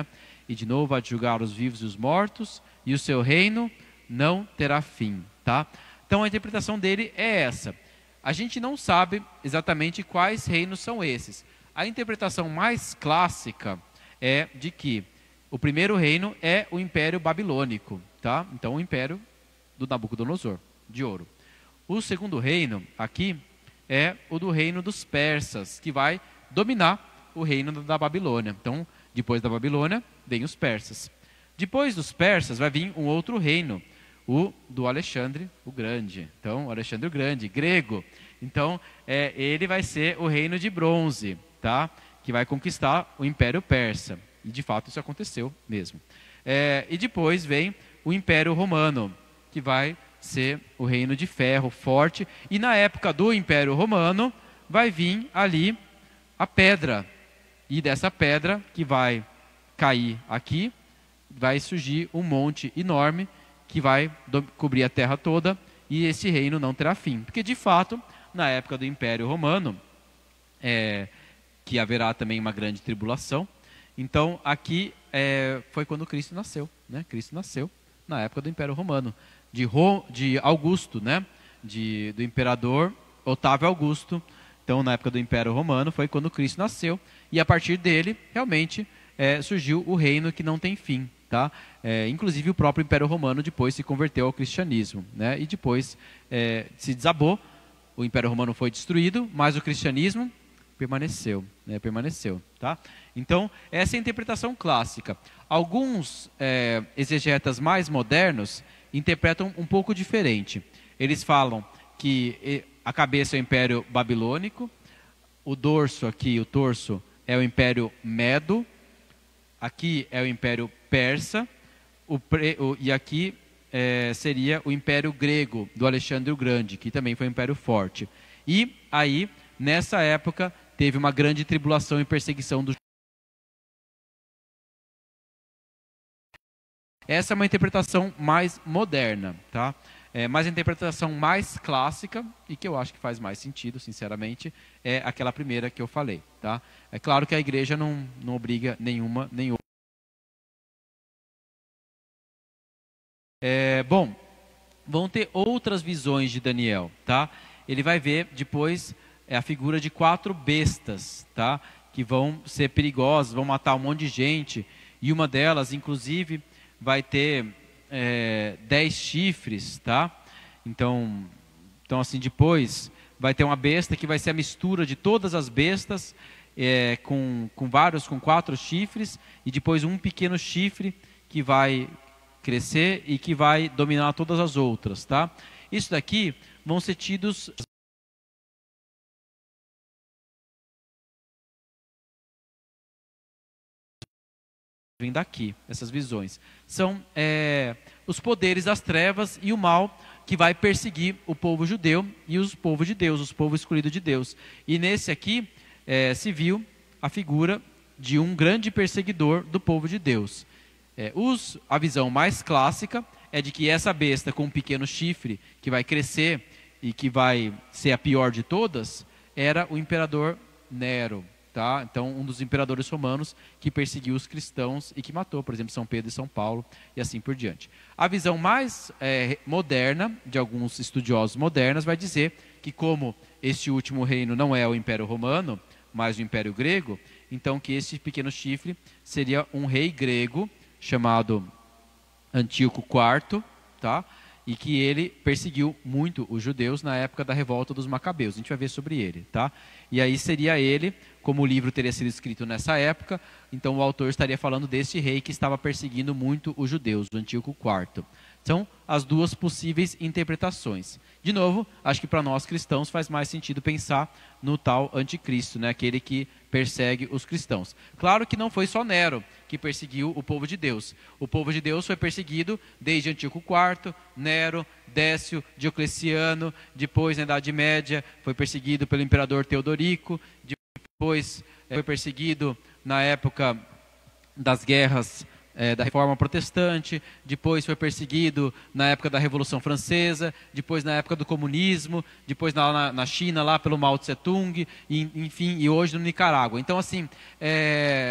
e de novo há de julgar os vivos e os mortos, e o seu reino não terá fim, tá? Então a interpretação dele é essa. A gente não sabe exatamente quais reinos são esses. A interpretação mais clássica é de que o primeiro reino é o Império Babilônico, tá? Então o Império do Nabucodonosor, de ouro. O segundo reino aqui é o do reino dos persas, que vai dominar o reino da Babilônia. Então, depois da Babilônia, vem os persas. Depois dos persas vai vir um outro reino, o do Alexandre o Grande. Então, o Alexandre o Grande, grego. Então, é, ele vai ser o reino de bronze, tá? Que vai conquistar o Império Persa. E, de fato, isso aconteceu mesmo. É, e depois vem o Império Romano, que vai ser o reino de ferro forte. E na época do Império Romano, vai vir ali a pedra. E dessa pedra, que vai cair aqui, vai surgir um monte enorme, que vai cobrir a terra toda, e esse reino não terá fim. Porque, de fato, na época do Império Romano, é, que haverá também uma grande tribulação, então aqui é, foi quando Cristo nasceu, né? Cristo nasceu na época do Império Romano, de, Ro, de Augusto, né? de, do imperador Otávio Augusto. Então, na época do Império Romano, foi quando Cristo nasceu, e a partir dele, realmente, é, surgiu o reino que não tem fim. Tá? É, inclusive, o próprio Império Romano depois se converteu ao cristianismo, né? E depois é, se desabou, o Império Romano foi destruído, mas o cristianismo permaneceu, né? permaneceu, tá? Então, essa é a interpretação clássica. Alguns é, exegetas mais modernos interpretam um pouco diferente. Eles falam que a cabeça é o Império Babilônico, o dorso aqui, o torso, é o Império Medo, aqui é o Império Persa, o pre, o, e aqui é, seria o Império Grego, do Alexandre o Grande, que também foi um império forte. E aí, nessa época, teve uma grande tribulação e perseguição dos... Essa é uma interpretação mais moderna, tá? É, mas a interpretação mais clássica, e que eu acho que faz mais sentido, sinceramente, é aquela primeira que eu falei, tá? É claro que a igreja não, não obriga nenhuma nem outra. É, bom, vão ter outras visões de Daniel, tá? Ele vai ver depois é, a figura de quatro bestas, tá? Que vão ser perigosas, vão matar um monte de gente, e uma delas, inclusive, vai ter é, dez chifres, tá? Então, então, assim, depois vai ter uma besta que vai ser a mistura de todas as bestas, é, com, com vários, com quatro chifres, e depois um pequeno chifre que vai crescer e que vai dominar todas as outras, tá? Isso daqui vão ser tidos... Vem daqui, essas visões. São é, os poderes das trevas e o mal que vai perseguir o povo judeu e os povos de Deus, os povos escolhidos de Deus. E nesse aqui é, se viu a figura de um grande perseguidor do povo de Deus. É, os, a visão mais clássica é de que essa besta com um pequeno chifre, que vai crescer e que vai ser a pior de todas, era o imperador Nero. Tá? Então, um dos imperadores romanos que perseguiu os cristãos e que matou, por exemplo, São Pedro e São Paulo, e assim por diante. A visão mais é, moderna, de alguns estudiosos modernos, vai dizer que como este último reino não é o Império Romano, mas o Império Grego, então que esse pequeno chifre seria um rei grego, chamado Antíoco quarto, tá? E que ele perseguiu muito os judeus na época da revolta dos Macabeus. A gente vai ver sobre ele, tá? E aí seria ele, como o livro teria sido escrito nessa época, então o autor estaria falando desse rei que estava perseguindo muito os judeus, o Antíoco quarto. São as duas possíveis interpretações. De novo, acho que para nós cristãos faz mais sentido pensar no tal anticristo, né? Aquele que persegue os cristãos. Claro que não foi só Nero que perseguiu o povo de Deus. O povo de Deus foi perseguido desde Antíoco quarto, Nero, Décio, Diocleciano, depois na Idade Média foi perseguido pelo imperador Teodorico, depois foi perseguido na época das guerras É, da Reforma Protestante, depois foi perseguido na época da Revolução Francesa, depois na época do comunismo, depois na, na China, lá pelo Mao Tse Tung, e, enfim, e hoje no Nicarágua. Então, assim, é,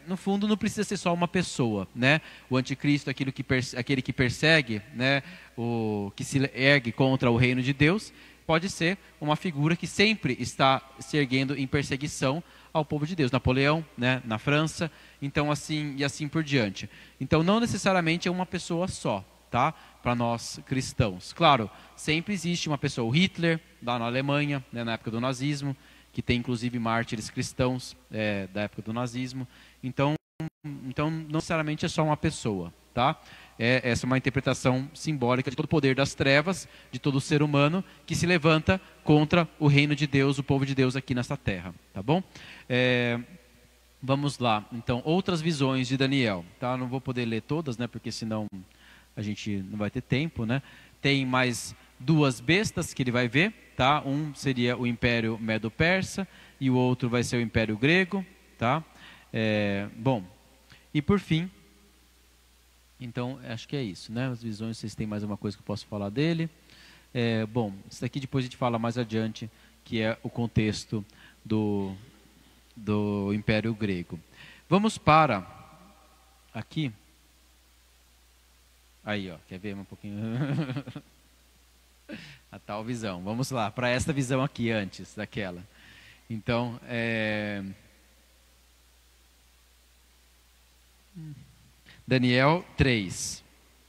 no fundo, não precisa ser só uma pessoa, né? O anticristo, aquilo que aquele que persegue, né? O que se ergue contra o reino de Deus, pode ser uma figura que sempre está se erguendo em perseguição ao povo de Deus. Napoleão, né? Na França, então assim e assim por diante. Então, não necessariamente é uma pessoa só, tá? Para nós cristãos. Claro, sempre existe uma pessoa, o Hitler, lá na Alemanha, né? Na época do nazismo, que tem inclusive mártires cristãos é, da época do nazismo. Então, então, não necessariamente é só uma pessoa, tá? É, essa é uma interpretação simbólica de todo o poder das trevas, de todo ser humano que se levanta contra o reino de Deus, o povo de Deus aqui nessa terra, tá bom? É, vamos lá, então, outras visões de Daniel, tá? Não vou poder ler todas, né? Porque senão a gente não vai ter tempo, né? Tem mais duas bestas que ele vai ver, tá? Um seria o Império Medo-Persa e o outro vai ser o Império Grego, tá? É, bom, e por fim, então acho que é isso, né? As visões, vocês têm mais alguma coisa que eu posso falar dele? É, bom, isso daqui depois a gente fala mais adiante, que é o contexto do, do Império Grego. Vamos para aqui. Aí, ó, quer ver um pouquinho? A tal visão. Vamos lá, para esta visão aqui antes daquela. Então, é... Daniel três.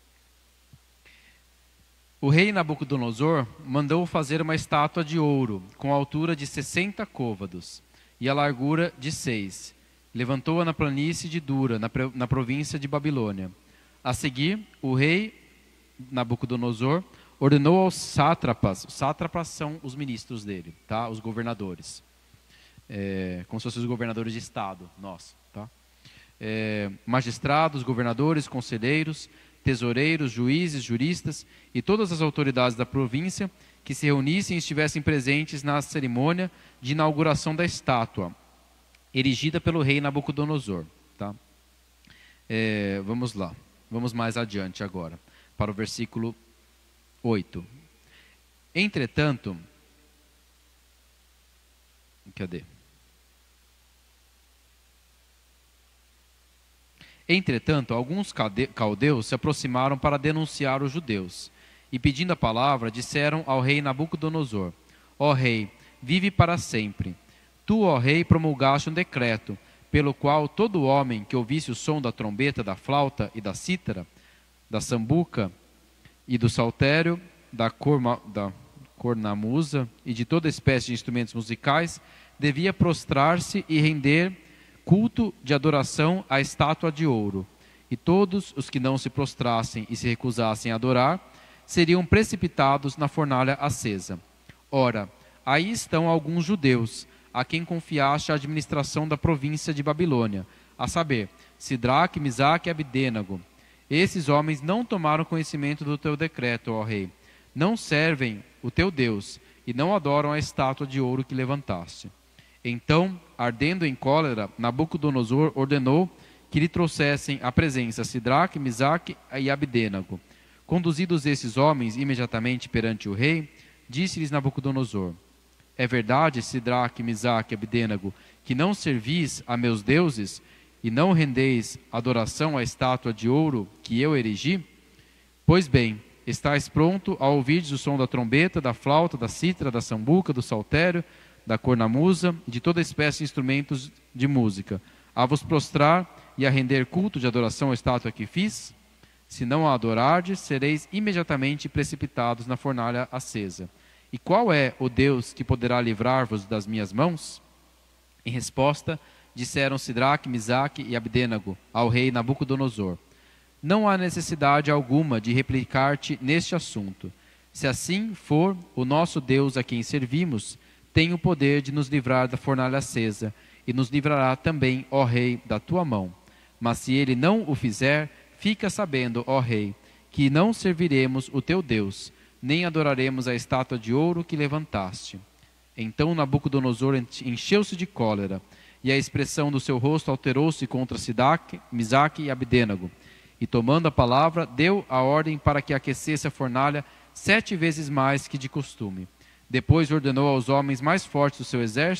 O rei Nabucodonosor mandou fazer uma estátua de ouro, com a altura de sessenta côvados e a largura de seis. Levantou-a na planície de Dura, na, na província de Babilônia. A seguir, o rei Nabucodonosor ordenou aos sátrapas, os sátrapas são os ministros dele, tá? Os governadores, é, como se fossem os governadores de estado, nosso, tá? É, magistrados, governadores, conselheiros, tesoureiros, juízes, juristas e todas as autoridades da província que se reunissem e estivessem presentes na cerimônia de inauguração da estátua, erigida pelo rei Nabucodonosor, tá? É, vamos lá, vamos mais adiante agora, para o versículo oito. Entretanto, cadê? Entretanto, alguns caldeus se aproximaram para denunciar os judeus, e pedindo a palavra, disseram ao rei Nabucodonosor: Ó rei, vive para sempre. Tu, ó rei, promulgaste um decreto, pelo qual todo homem que ouvisse o som da trombeta, da flauta e da cítara, da sambuca e do saltério, da, corma, da cornamusa e de toda espécie de instrumentos musicais, devia prostrar-se e render culto de adoração à estátua de ouro. E todos os que não se prostrassem e se recusassem a adorar, seriam precipitados na fornalha acesa. Ora, aí estão alguns judeus, a quem confiaste a administração da província de Babilônia, a saber, Sidraque, Misaque e Abdênago. Esses homens não tomaram conhecimento do teu decreto, ó rei. Não servem o teu Deus e não adoram a estátua de ouro que levantaste. Então, ardendo em cólera, Nabucodonosor ordenou que lhe trouxessem à presença Sidraque, Misaque e Abdênago. Conduzidos esses homens imediatamente perante o rei, disse-lhes Nabucodonosor: É verdade, Sidraque, Misaque e Abdênago, que não servis a meus deuses e não rendeis adoração à estátua de ouro que eu erigi? Pois bem, estais pronto a ouvirdes o som da trombeta, da flauta, da cítara, da sambuca, do saltério, da cornamusa e de toda espécie de instrumentos de música, a vos prostrar e a render culto de adoração à estátua que fiz? Se não a adorardes, sereis imediatamente precipitados na fornalha acesa. E qual é o Deus que poderá livrar-vos das minhas mãos? Em resposta, disseram Sidraque, Misaque e Abdênago ao rei Nabucodonosor: Não há necessidade alguma de replicar-te neste assunto. Se assim for, o nosso Deus a quem servimos tem o poder de nos livrar da fornalha acesa, e nos livrará também, ó rei, da tua mão. Mas se ele não o fizer, fica sabendo, ó rei, que não serviremos o teu Deus, nem adoraremos a estátua de ouro que levantaste. Então Nabucodonosor encheu-se de cólera, e a expressão do seu rosto alterou-se contra Sidraque, Misaque e Abdênago. E tomando a palavra, deu a ordem para que aquecesse a fornalha sete vezes mais que de costume. Depois ordenou aos homens mais fortes do seu exército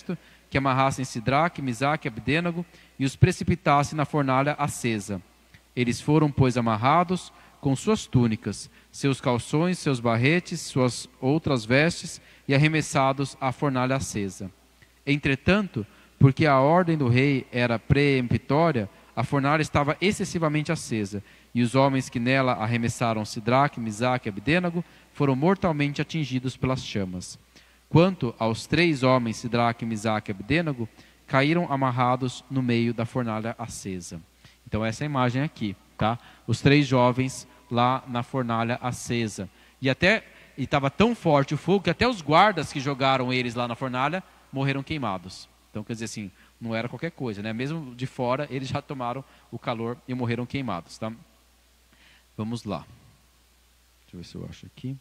que amarrassem Sidraque, Misaque e Abdênago e os precipitassem na fornalha acesa. Eles foram, pois, amarrados com suas túnicas, seus calções, seus barretes, suas outras vestes e arremessados à fornalha acesa. Entretanto, porque a ordem do rei era preemptória, a fornalha estava excessivamente acesa, e os homens que nela arremessaram Sidraque, Misaque e Abdênago foram mortalmente atingidos pelas chamas. Quanto aos três homens, Sidraque, Misaque e Abdênago, caíram amarrados no meio da fornalha acesa. Então essa é a imagem aqui, tá? Os três jovens lá na fornalha acesa. E até estava tão forte o fogo que até os guardas que jogaram eles lá na fornalha morreram queimados. Então, quer dizer assim, não era qualquer coisa, né? Mesmo de fora, eles já tomaram o calor e morreram queimados, tá? Vamos lá. Deixa eu ver se eu acho aqui.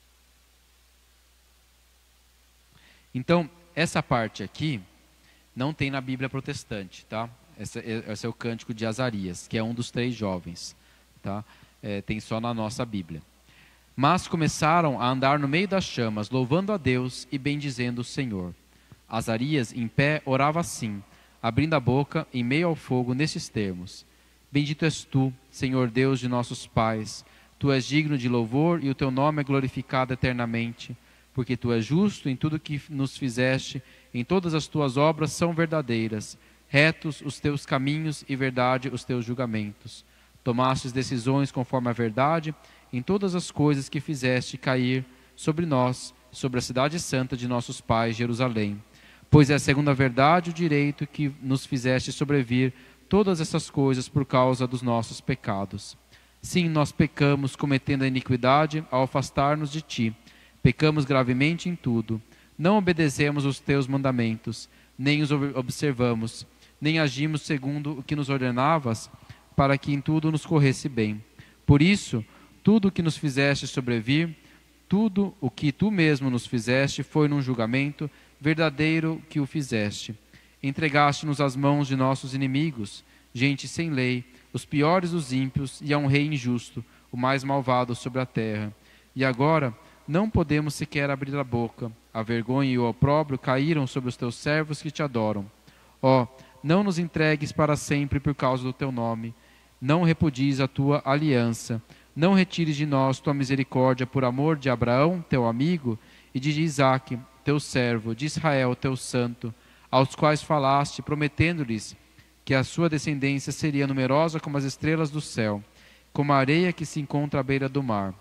Então, essa parte aqui não tem na Bíblia protestante, tá? Esse, esse é o cântico de Azarias, que é um dos três jovens, tá? É, tem só na nossa Bíblia. Mas começaram a andar no meio das chamas, louvando a Deus e bendizendo o Senhor. Azarias, em pé, orava assim, abrindo a boca em meio ao fogo, nesses termos: Bendito és tu, Senhor Deus de nossos pais, tu és digno de louvor e o teu nome é glorificado eternamente, porque tu és justo em tudo que nos fizeste, em todas as tuas obras são verdadeiras, retos os teus caminhos e verdade os teus julgamentos. Tomastes decisões conforme a verdade em todas as coisas que fizeste cair sobre nós, sobre a cidade santa de nossos pais, Jerusalém. Pois é segundo a verdade o direito que nos fizeste sobrevir todas essas coisas por causa dos nossos pecados. Sim, nós pecamos cometendo a iniquidade ao afastar-nos de ti. Pecamos gravemente em tudo. Não obedecemos os teus mandamentos, nem os observamos, nem agimos segundo o que nos ordenavas, para que em tudo nos corresse bem. Por isso, tudo o que nos fizeste sobrevir, tudo o que tu mesmo nos fizeste foi num julgamento verdadeiro que o fizeste. Entregaste-nos às mãos de nossos inimigos, gente sem lei, os piores dos ímpios, e a um rei injusto, o mais malvado sobre a terra. E agora não podemos sequer abrir a boca. A vergonha e o opróbrio caíram sobre os teus servos que te adoram. Ó, não nos entregues para sempre por causa do teu nome. Não repudies a tua aliança. Não retires de nós tua misericórdia por amor de Abraão, teu amigo, e de Isaque, teu servo, de Israel, teu santo, aos quais falaste, prometendo-lhes que a sua descendência seria numerosa como as estrelas do céu, como a areia que se encontra à beira do mar.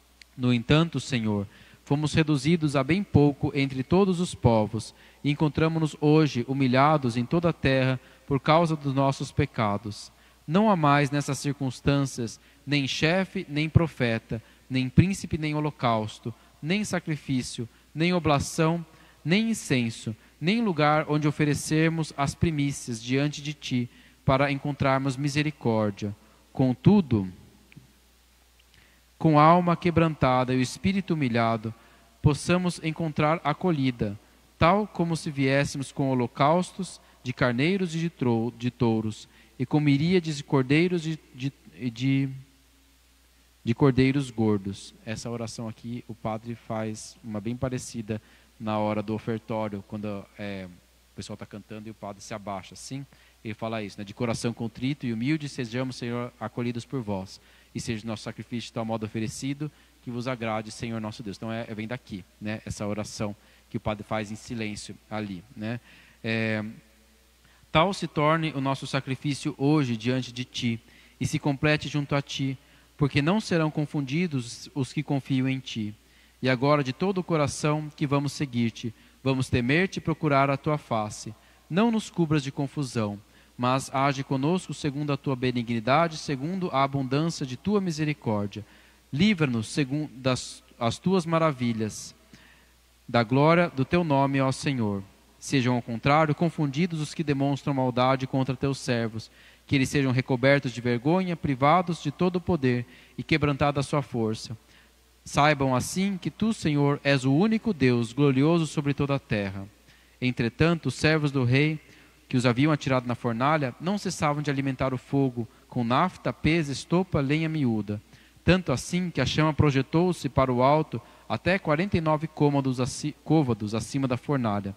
No entanto, Senhor, fomos reduzidos a bem pouco entre todos os povos, e encontramo-nos hoje humilhados em toda a terra por causa dos nossos pecados. Não há mais nessas circunstâncias nem chefe, nem profeta, nem príncipe, nem holocausto, nem sacrifício, nem oblação, nem incenso, nem lugar onde oferecermos as primícias diante de ti, para encontrarmos misericórdia. Contudo, com a alma quebrantada e o espírito humilhado, possamos encontrar acolhida, tal como se viéssemos com holocaustos de carneiros e de, trou de touros, e com miríades de cordeiros de, de, de, de cordeiros gordos. Essa oração aqui, o padre faz uma bem parecida na hora do ofertório, quando é, o pessoal está cantando e o padre se abaixa, assim, ele fala isso, né? De coração contrito e humilde, sejamos, Senhor, acolhidos por vós, e seja nosso sacrifício de tal modo oferecido, que vos agrade, Senhor nosso Deus. Então, é, é vem daqui, né? Essa oração que o padre faz em silêncio ali, né? É, tal se torne o nosso sacrifício hoje diante de ti, e se complete junto a ti, porque não serão confundidos os que confiam em ti. E agora, de todo o coração, que vamos seguir-te, vamos temer-te e procurar a tua face. Não nos cubras de confusão, mas age conosco segundo a tua benignidade, segundo a abundância de tua misericórdia. Livra-nos segundo das, as tuas maravilhas, da glória do teu nome, ó Senhor. Sejam, ao contrário, confundidos os que demonstram maldade contra teus servos, que eles sejam recobertos de vergonha, privados de todo o poder e quebrantada a sua força. Saibam assim que tu, Senhor, és o único Deus, glorioso sobre toda a terra. Entretanto, os servos do rei, que os haviam atirado na fornalha, não cessavam de alimentar o fogo com nafta, pesa, estopa, lenha miúda. Tanto assim que a chama projetou-se para o alto até quarenta e nove côvados, aci côvados acima da fornalha.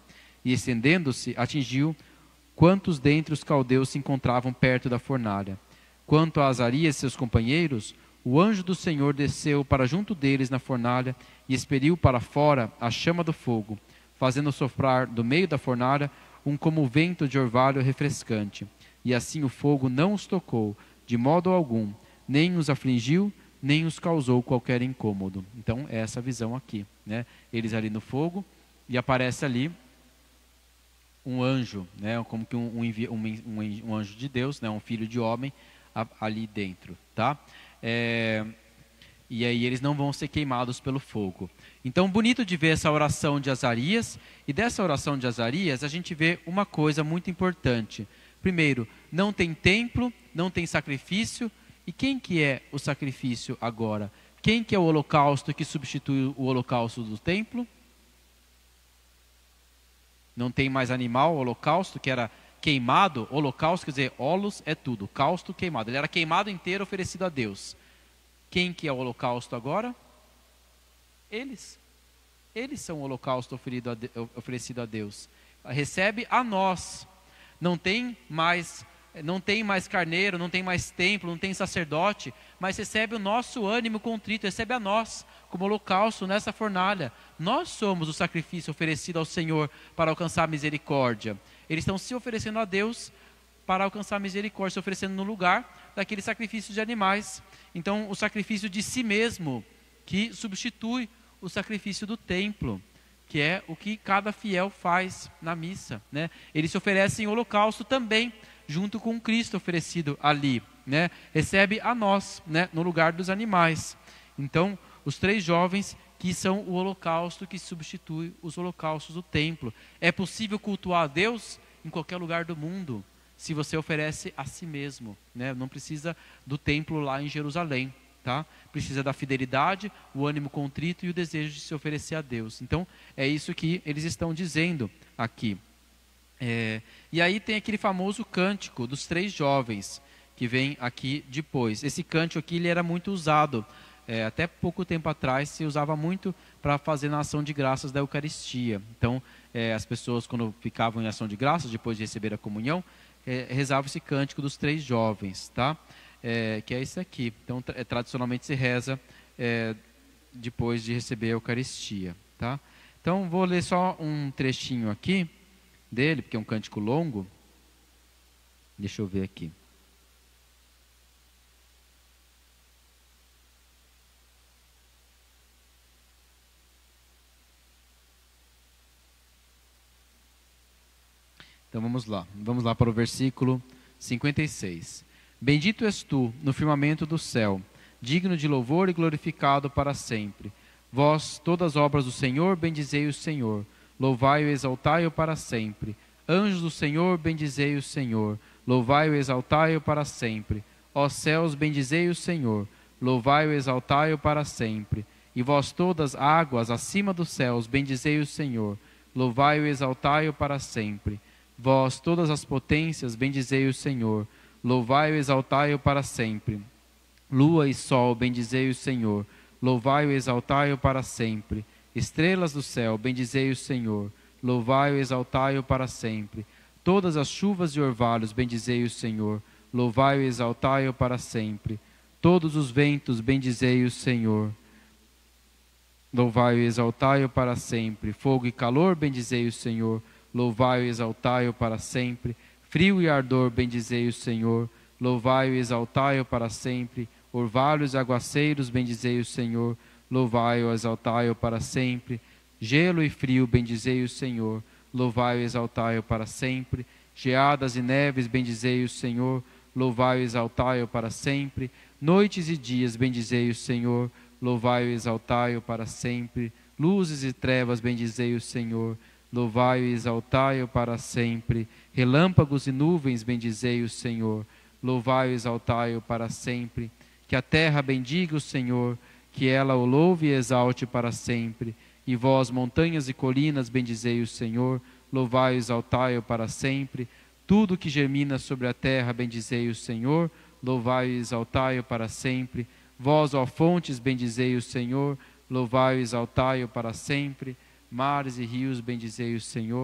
e estendendo-se, atingiu quantos dentre os caldeus se encontravam perto da fornalha. Quanto a Azarias e seus companheiros, o anjo do Senhor desceu para junto deles na fornalha e expeliu para fora a chama do fogo, fazendo soprar do meio da fornalha um como vento de orvalho refrescante. E assim o fogo não os tocou, de modo algum, nem os afligiu, nem os causou qualquer incômodo. Então, é essa visão aqui, né? Eles ali no fogo, e aparece ali um anjo, né? Como que um, um, um, um anjo de Deus, né? Um filho de homem, a, ali dentro, tá? É, e aí eles não vão ser queimados pelo fogo. Então, bonito de ver essa oração de Azarias, e dessa oração de Azarias a gente vê uma coisa muito importante. Primeiro, não tem templo, não tem sacrifício. E quem que é o sacrifício agora? Quem que é o holocausto que substitui o holocausto do templo? Não tem mais animal, holocausto, que era queimado. Holocausto quer dizer, holos é tudo, causto queimado. Ele era queimado inteiro, oferecido a Deus. Quem que é o holocausto agora? Eles. Eles são o holocausto oferecido a Deus. Recebe a nós. Não tem mais... Não tem mais carneiro, não tem mais templo, não tem sacerdote, mas recebe o nosso ânimo contrito, recebe a nós, como holocausto nessa fornalha. Nós somos o sacrifício oferecido ao Senhor para alcançar misericórdia. Eles estão se oferecendo a Deus para alcançar misericórdia, se oferecendo no lugar daquele sacrifício de animais. Então, o sacrifício de si mesmo, que substitui o sacrifício do templo, que é o que cada fiel faz na missa, né? Eles se oferecem em holocausto também, junto com Cristo oferecido ali, né? Recebe a nós, né? No lugar dos animais. Então, os três jovens que são o holocausto que substitui os holocaustos do templo. É possível cultuar a Deus em qualquer lugar do mundo, se você oferece a si mesmo, né? Não precisa do templo lá em Jerusalém, tá? Precisa da fidelidade, o ânimo contrito e o desejo de se oferecer a Deus. Então, é isso que eles estão dizendo aqui. É, e aí tem aquele famoso cântico dos três jovens, que vem aqui depois. Esse cântico aqui ele era muito usado, é, até pouco tempo atrás se usava muito para fazer na ação de graças da Eucaristia. Então, é, as pessoas quando ficavam em ação de graças, depois de receber a comunhão, é, rezavam esse cântico dos três jovens, tá? É, que é esse aqui. Então, tra tradicionalmente se reza é, depois de receber a Eucaristia, tá? Então, vou ler só um trechinho aqui dele, porque é um cântico longo. Deixa eu ver aqui. Então vamos lá. Vamos lá para o versículo cinquenta e seis. Bendito és tu no firmamento do céu, digno de louvor e glorificado para sempre. Vós, todas as obras do Senhor, bendizei o Senhor. Louvai-o e exaltai-o para sempre. Anjos do Senhor, bendizei o Senhor. Louvai-o e exaltai-o para sempre. Ó céus, bendizei o Senhor. Louvai-o e exaltai-o para sempre. E vós todas águas acima dos céus, bendizei o Senhor. Louvai-o e exaltai-o para sempre. Vós todas as potências, bendizei o Senhor. Louvai-o e exaltai-o para sempre. Lua e sol, bendizei o Senhor. Louvai-o e exaltai-o para sempre. Estrelas do céu, bendizei o Senhor. Louvai-o e exaltai-o para sempre. Todas as chuvas e orvalhos, bendizei o Senhor. Louvai-o e exaltai-o para sempre. Todos os ventos, bendizei o Senhor. Louvai-o e exaltai-o para sempre. Fogo e calor, bendizei o Senhor. Louvai-o e exaltai-o para sempre. Frio e ardor, bendizei o Senhor. Louvai-o e exaltai-o para sempre. Orvalhos e aguaceiros, bendizei o Senhor. Louvai-o e exaltai-o para sempre. Gelo e frio, bendizei o Senhor. Louvai-o e exaltai-o para sempre. Geadas e neves, bendizei o Senhor. Louvai-o e exaltai-o para sempre. Noites e dias, bendizei o Senhor. Louvai-o e exaltai-o para sempre. Luzes e trevas, bendizei o Senhor. Louvai-o e exaltai-o para sempre. Relâmpagos e nuvens, bendizei o Senhor. Louvai-o e exaltai-o para sempre. Que a terra bendiga o Senhor, que ela o louve e exalte para sempre. E vós, montanhas e colinas, bendizei o Senhor. Louvai e exaltai-o para sempre. Tudo que germina sobre a terra, bendizei o Senhor. Louvai e exaltai-o para sempre. Vós, ó fontes, bendizei o Senhor. Louvai e exaltai-o para sempre. Mares e rios, bendizei o Senhor.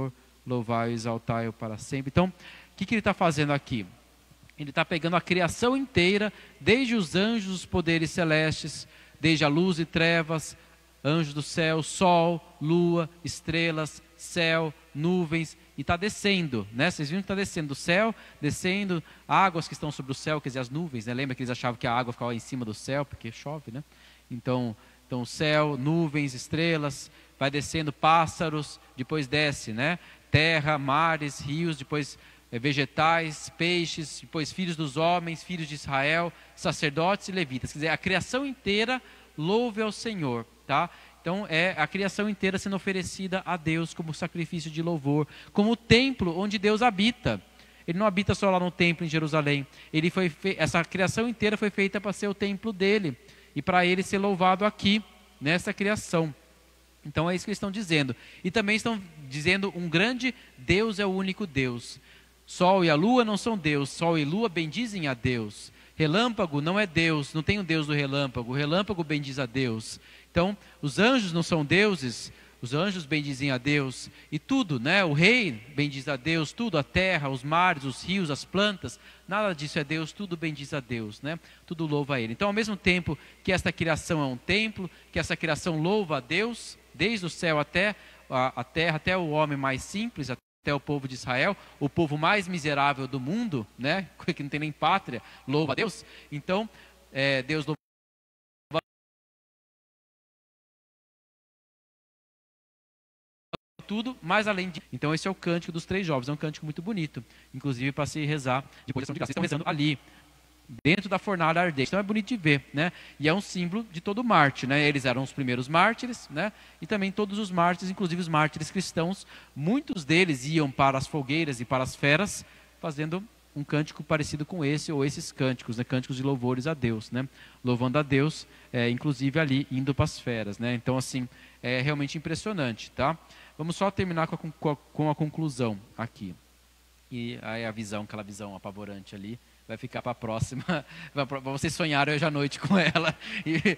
louvai e exaltai-o para sempre. Então, o que, que ele está fazendo aqui? Ele está pegando a criação inteira, desde os anjos, os poderes celestes, desde a luz e trevas, anjos do céu, sol, lua, estrelas, céu, nuvens, e está descendo, né? Vocês viram que está descendo do céu, descendo, águas que estão sobre o céu, quer dizer, as nuvens, né? Lembra que eles achavam que a água ficava em cima do céu, porque chove, né? Então, então céu, nuvens, estrelas, vai descendo pássaros, depois desce, né? Terra, mares, rios, depois é, vegetais, peixes, depois filhos dos homens, filhos de Israel, sacerdotes e levitas. Quer dizer, a criação inteira louve ao Senhor, tá? Então, é a criação inteira sendo oferecida a Deus como sacrifício de louvor, como o templo onde Deus habita. Ele não habita só lá no templo em Jerusalém. Ele foi fe... Essa criação inteira foi feita para ser o templo dele e para ele ser louvado aqui, nessa criação. Então, é isso que eles estão dizendo. E também estão dizendo um grande Deus é o único Deus. Sol e a lua não são Deus, sol e lua bendizem a Deus. Relâmpago não é Deus, não tem o Deus do relâmpago, o relâmpago bendiz a Deus. Então, os anjos não são deuses, os anjos bendizem a Deus, e tudo, né? O rei bendiz a Deus, tudo, a terra, os mares, os rios, as plantas, nada disso é Deus, tudo bendiz a Deus, né? Tudo louva a Ele. Então, ao mesmo tempo que esta criação é um templo, que essa criação louva a Deus, desde o céu até a, a terra, até o homem mais simples, até o povo de Israel, o povo mais miserável do mundo, né? Que não tem nem pátria, louva a Deus. Então, é, Deus louva tudo, mas além de... Então esse é o cântico dos três jovens, é um cântico muito bonito, inclusive para se rezar depois da ação de graça. Eles estão rezando ali, dentro da fornalha ardente, então é bonito de ver, né? E é um símbolo de todo mártir, né? Eles eram os primeiros mártires, né? E também todos os mártires, inclusive os mártires cristãos, muitos deles iam para as fogueiras e para as feras, fazendo um cântico parecido com esse, ou esses cânticos, né? Cânticos de louvores a Deus, né? Louvando a Deus, é, inclusive ali, indo para as feras, né? Então, assim, é realmente impressionante, tá? Vamos só terminar com a, com a, com a conclusão aqui. E aí a visão, aquela visão apavorante ali, vai ficar para a próxima, para vocês sonharem hoje à noite com ela. E,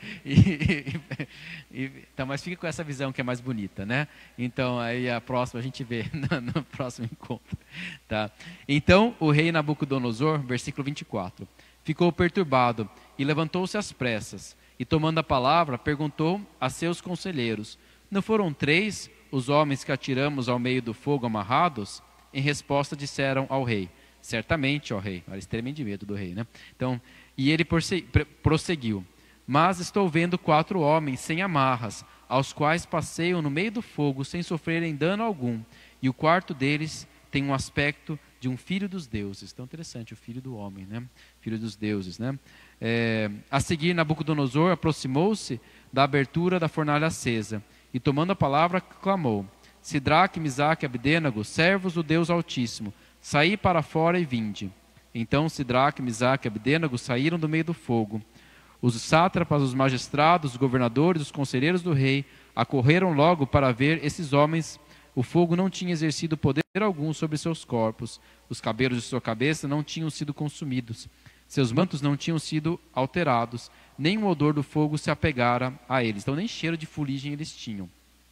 e, e, então, mas fique com essa visão que é mais bonita, né? Então, aí a próxima a gente vê no, no próximo encontro. Tá? Então, o rei Nabucodonosor, versículo vinte e quatro, ficou perturbado e levantou-se às pressas, e tomando a palavra, perguntou a seus conselheiros, não foram três os homens que atiramos ao meio do fogo amarrados? Em resposta disseram ao rei, certamente, ó rei, eles tremem de medo do rei, né? Então, e ele prosseguiu, mas estou vendo quatro homens sem amarras, aos quais passeiam no meio do fogo sem sofrerem dano algum, e o quarto deles tem um aspecto de um filho dos deuses. Tão interessante, o filho do homem, né? Filho dos deuses, né? É, a seguir, Nabucodonosor aproximou-se da abertura da fornalha acesa, e tomando a palavra, clamou, Sidraque, Misaque e Abdênago, servos do Deus Altíssimo, saí para fora e vinde. Então Sidraque, Misaque e Abdênago saíram do meio do fogo. Os sátrapas, os magistrados, os governadores, os conselheiros do rei, acorreram logo para ver esses homens. O fogo não tinha exercido poder algum sobre seus corpos, os cabelos de sua cabeça não tinham sido consumidos, seus mantos não tinham sido alterados, nem o odor do fogo se apegara a eles. Então nem cheiro de fuligem eles tinham.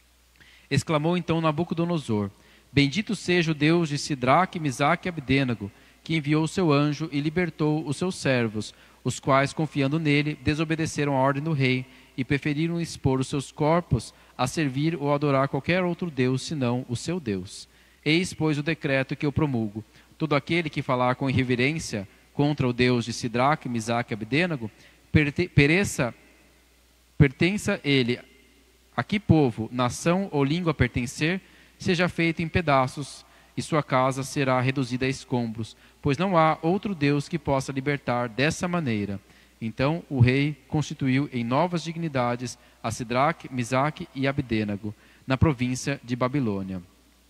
Exclamou então Nabucodonosor, bendito seja o Deus de Sidraque, Misaque e Abdênago, que enviou o seu anjo e libertou os seus servos, os quais, confiando nele, desobedeceram a ordem do rei e preferiram expor os seus corpos a servir ou adorar qualquer outro Deus, senão o seu Deus. Eis, pois, o decreto que eu promulgo. Todo aquele que falar com irreverência contra o Deus de Sidraque, Misaque e Abdênago, pereça, pertença ele a que povo, nação ou língua pertencer, seja feito em pedaços, e sua casa será reduzida a escombros, pois não há outro Deus que possa libertar dessa maneira. Então o rei constituiu em novas dignidades a Sidraque, Misaque e Abdênago, na província de Babilônia.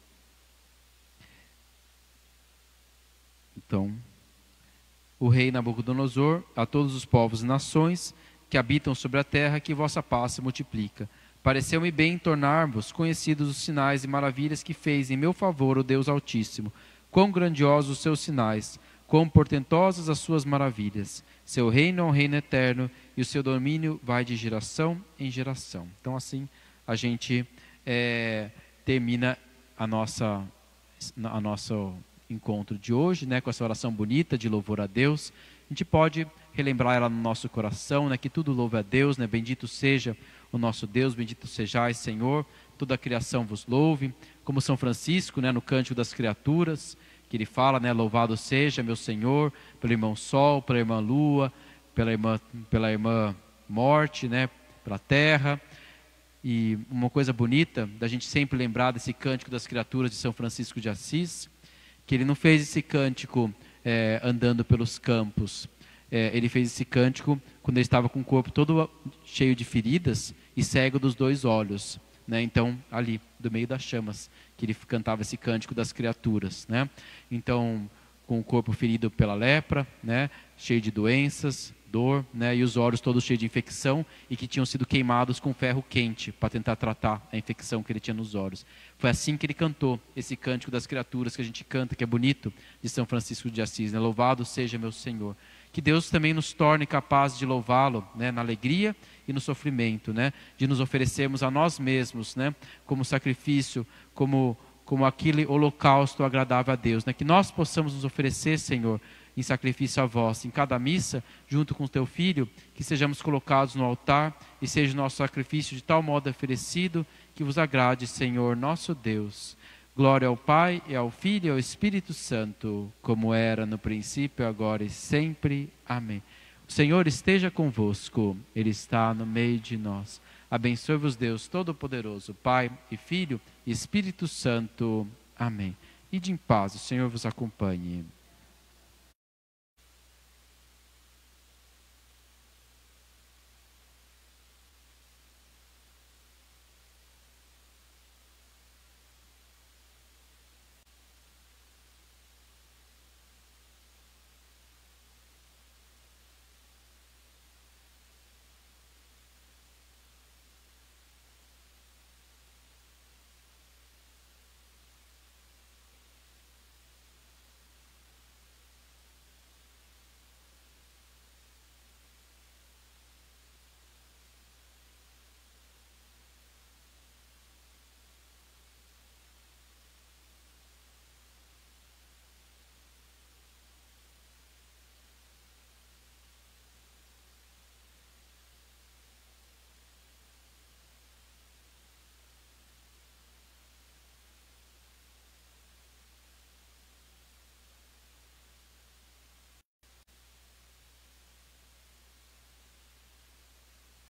Então, o rei Nabucodonosor, a todos os povos e nações que habitam sobre a terra, que vossa paz se multiplica. Pareceu-me bem tornar-vos conhecidos os sinais e maravilhas que fez em meu favor o Deus Altíssimo. Quão grandiosos os seus sinais, quão portentosas as suas maravilhas. Seu reino é um reino eterno e o seu domínio vai de geração em geração. Então assim a gente é, termina a nossa a nosso encontro de hoje, né, com essa oração bonita de louvor a Deus, a gente pode relembrar ela no nosso coração, né, que tudo louve a Deus, né, bendito seja o nosso Deus, bendito sejais, Senhor, toda a criação vos louve, como São Francisco, né, no Cântico das Criaturas, que ele fala, né, louvado seja meu Senhor, pelo irmão Sol, pela irmã Lua, pela irmã, pela irmã Morte, né, pela terra. E uma coisa bonita da gente sempre lembrar desse Cântico das Criaturas de São Francisco de Assis, que ele não fez esse cântico é, andando pelos campos, é, ele fez esse cântico quando ele estava com o corpo todo cheio de feridas e cego dos dois olhos, né? Então, ali, do meio das chamas, que ele cantava esse Cântico das Criaturas, né? Então, com o corpo ferido pela lepra, né? Cheio de doenças, dor, né? E os olhos todos cheios de infecção e que tinham sido queimados com ferro quente para tentar tratar a infecção que ele tinha nos olhos. Foi assim que ele cantou esse Cântico das Criaturas que a gente canta, que é bonito, de São Francisco de Assis, né? Louvado seja meu Senhor. Que Deus também nos torne capazes de louvá-lo, né? Na alegria e no sofrimento, né? De nos oferecermos a nós mesmos, né? Como sacrifício, como, como aquele holocausto agradável a Deus, né? Que nós possamos nos oferecer, Senhor, em sacrifício a vós, em cada missa, junto com o teu Filho, que sejamos colocados no altar e seja o nosso sacrifício de tal modo oferecido que vos agrade, Senhor, nosso Deus. Glória ao Pai, e ao Filho e ao Espírito Santo, como era no princípio, agora e sempre. Amém. O Senhor esteja convosco, Ele está no meio de nós. Abençoe-vos Deus Todo-Poderoso, Pai e Filho e Espírito Santo. Amém. Ide em paz, o Senhor vos acompanhe.